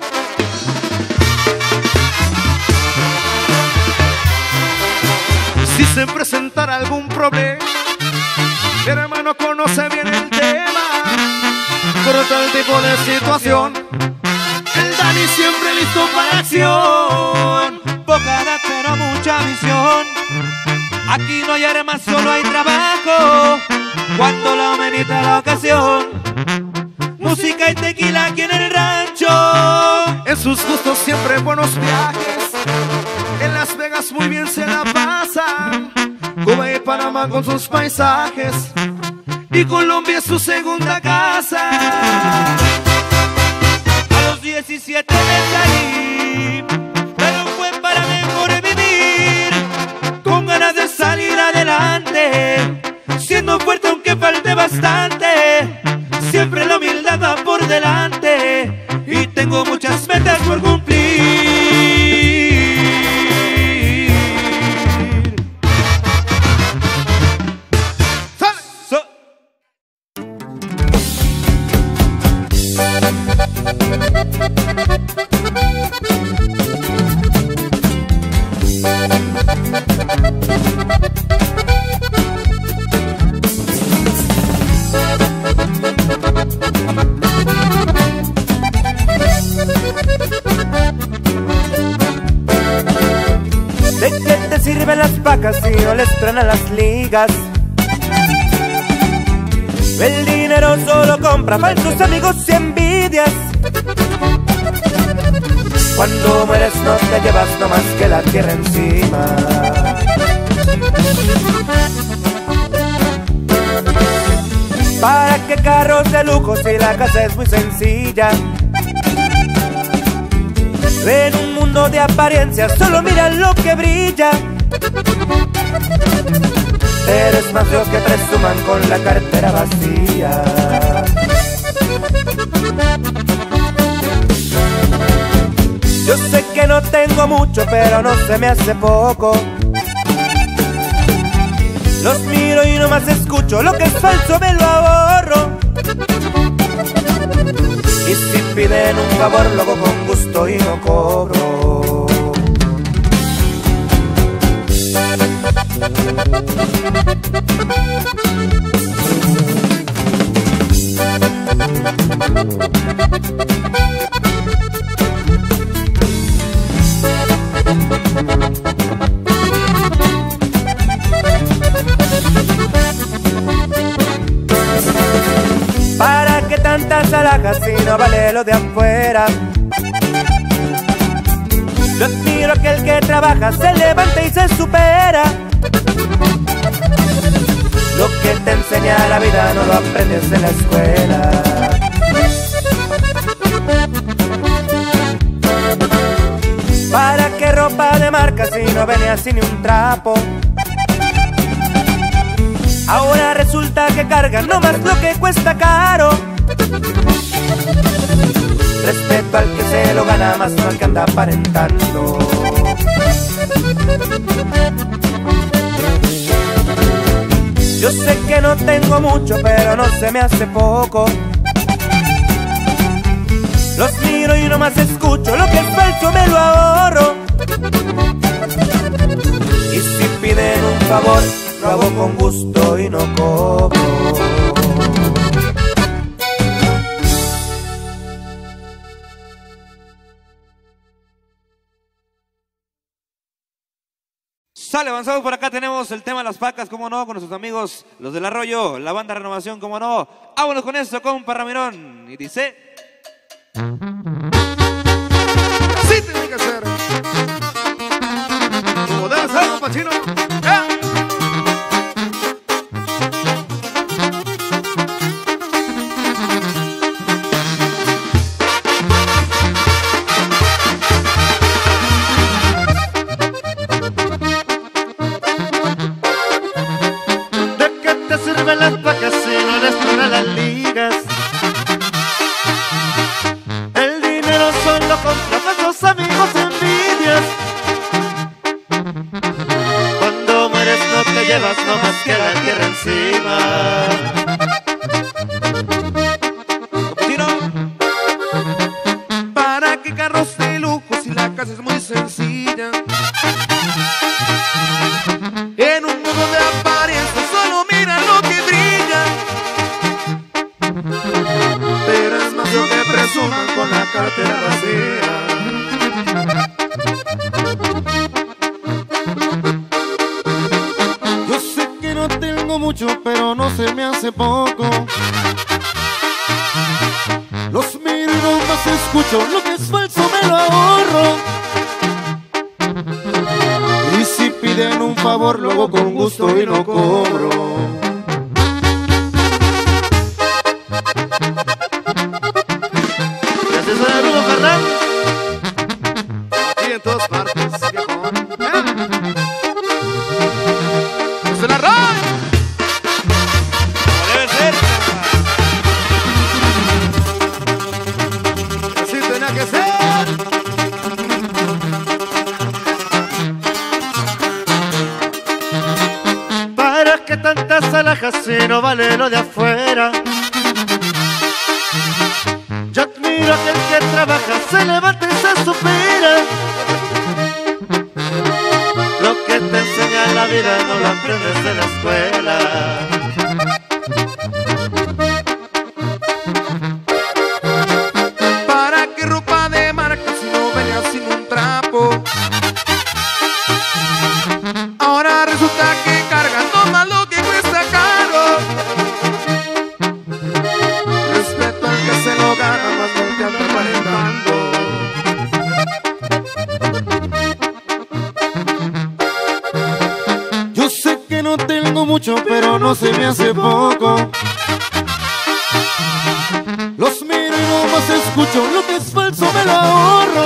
Si se presentara algún problema, mi hermano conoce bien el tema. Por tal tipo de situación, el Dani siempre listo para acción. Poca edad pero mucha visión, aquí no hay armas, solo hay trabajo. Cuando la amerita la ocasión, música y tequila aquí en el rancho. En sus gustos siempre buenos viajes, en Las Vegas muy bien se la pasan. Cuba y Panamá con sus paisajes, y Colombia es su segunda casa. A los diecisiete me salí, pero fue para mejor vivir, con ganas de salir adelante, siendo fuerte aunque falte bastante. Siempre la humildad va por delante, y tengo muchas metas por cumplir. sirven las vacas y no les truenan las ligas. El dinero solo compra falsos amigos y envidias. Cuando mueres no te llevas no más que la tierra encima. ¿Para qué carros de lujo si la casa es muy sencilla? En un mundo de apariencias solo miran lo que brilla. Pero es más feo que presuman con la cartera vacía. Yo sé que no tengo mucho, pero no se me hace poco. Los miro y nomás escucho, lo que es falso me lo ahorro. Y si piden un favor, lo hago con gusto y no cobro. ¿Para qué tantas alhajas si no vale lo de afuera? Yo admiro a aquel que trabaja, se levanta y se supera. Lo que te enseña la vida no lo aprendes en la escuela. ¿Para qué ropa de marca si no venía así ni un trapo? Ahora resulta que cargan no más lo que cuesta caro. Respeto al que se lo gana, más no al que anda aparentando. Yo sé que no tengo mucho, pero no se me hace poco. Los miro y nomás escucho, lo que es falso me lo ahorro. Y si piden un favor, lo hago con gusto y no cobro. Sale, avanzamos por acá, tenemos el tema de las vacas, como no, con nuestros amigos, los del Arroyo, la banda Renovación, como no. Vámonos con esto, compa Ramirón. Y dice... Así tiene que ser. Como debe ser, compa Chino. ¡Eh! Las vacas y no les truenan las ligas. El dinero solo compra falsos amigos y envidias. Cuando mueres no te llevas no más que la tierra encima. ¿Para qué carros de lujo si la casa es muy sencilla? En un mundo de apariencia solo mira lo que brilla. Pero es más lo que presuman con la cartera vacía. Yo sé que no tengo mucho, pero no se me hace poco. Los miro y nomás escucho, lo que es falso me lo ahorro. Y si piden un favor, lo hago con gusto y no cobro. ¿Qué haces, amigo Fernán? Y en todas partes, viejo. ¡Es el arroz! Como debe ser. Así tenía que ser. ¿Qué tantas alhajas si no vale lo de afuera? Yo admiro a aquel que trabaja, se levanta y se supera. Lo que te enseña la vida no lo aprendes en la escuela. ¿Para qué ropa de marca si no venía sin un trapo? mucho, pero no se me hace poco. Los miro y no más escucho, lo que es falso me lo ahorro.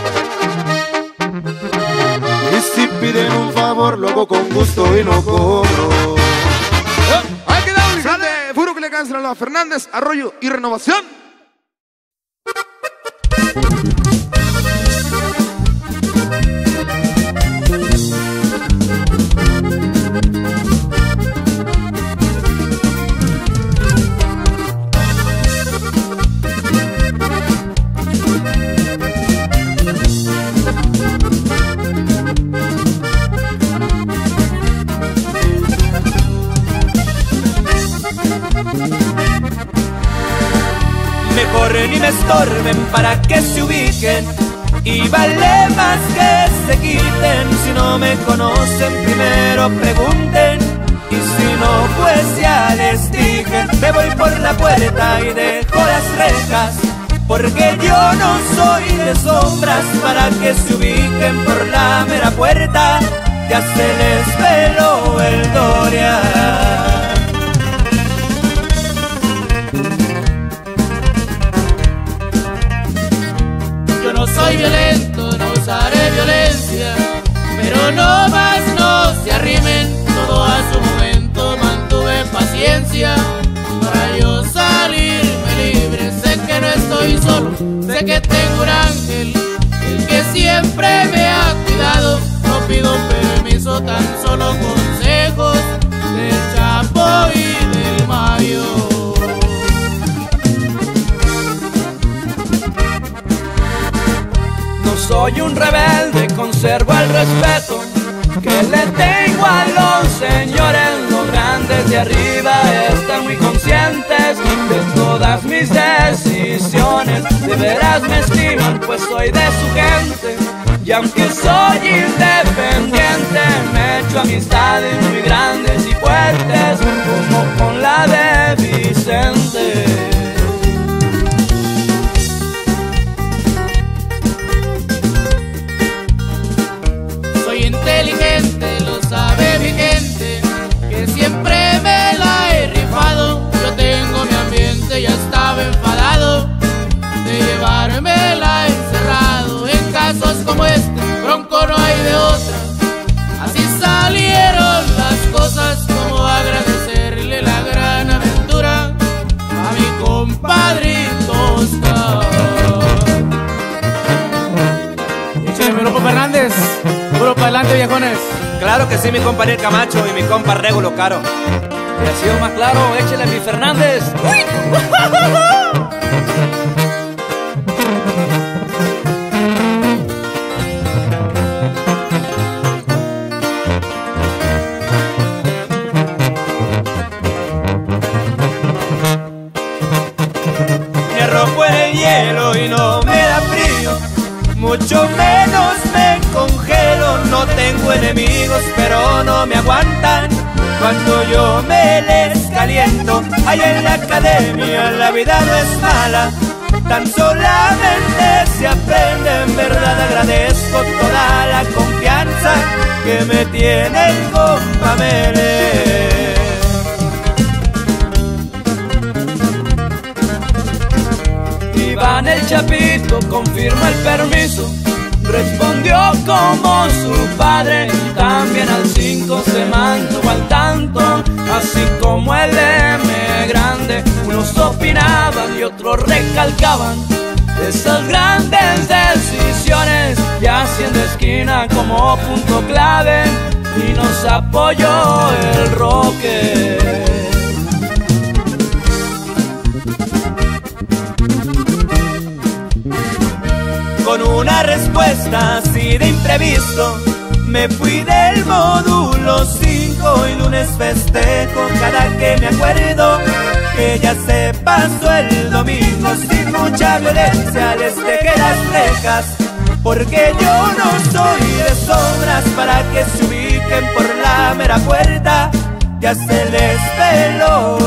Y si piden un favor, lo hago con gusto y no cobro. Ahí quedamos, mi gente. Puro que le cancelan a Fernández, Arroyo y Renovación. Mejor ni me estorben para que se ubiquen, y vale más que se quiten. Si no me conocen primero pregunten, y si no pues ya les dije. Me voy por la puerta y dejo las rejas, porque yo no soy de sombras para que se ubiquen por la mera puerta. Ya se les peló el Doria. No soy violento, no usaré violencia, pero no más no se arrimen. Todo a su momento mantuve paciencia para yo salirme libre. Sé que no estoy solo, sé que tengo un ángel, el que siempre me ha cuidado. No pido permiso, tan solo consejos del Chapo y del Mayo. Soy un rebelde, conservo el respeto que le tengo a los señores. Los grandes de arriba están muy conscientes de todas mis decisiones. De veras me estiman, pues soy de su gente. Y aunque soy independiente, me echo amistades muy grandes y fuertes, como con la de Vicente. Inteligente, lo sabe mi gente, que siempre me la he rifado. Yo tengo mi ambiente, ya estaba enfadado de llevármela encerrado. En casos como este, bronco no hay de otra. Así salieron las cosas, como agradecerle la gran aventura a mi compadrito Oscar. Échale, Grupo Fernández. Puro para adelante, viejones. Claro que sí, mi compa Ariel Camacho y mi compa Regulo Caro. Y ha sido más claro, échale mi Fernández. Me rompo en el hielo y no me da frío, mucho menos me congelo. No tengo enemigos, pero no me aguantan cuando yo me les caliento. Allá en la academia la vida no es mala, tan solamente se aprende. En verdad agradezco toda la confianza que me tiene el compa Mele. Iván el Chapito confirma el permiso, respondió como su padre, y también al cinco se mantuvo al tanto, así como el M grande. Unos opinaban y otros recalcaban esas grandes decisiones, y haciendo esquina como punto clave, y nos apoyó el Roque. Con una respuesta así de imprevisto, me fui del módulo cinco y lunes festejo cada que me acuerdo que ya se pasó el domingo. Sin mucha violencia les dejé las rejas, porque yo no soy de sombras para que se ubiquen por la mera puerta. Ya se les peló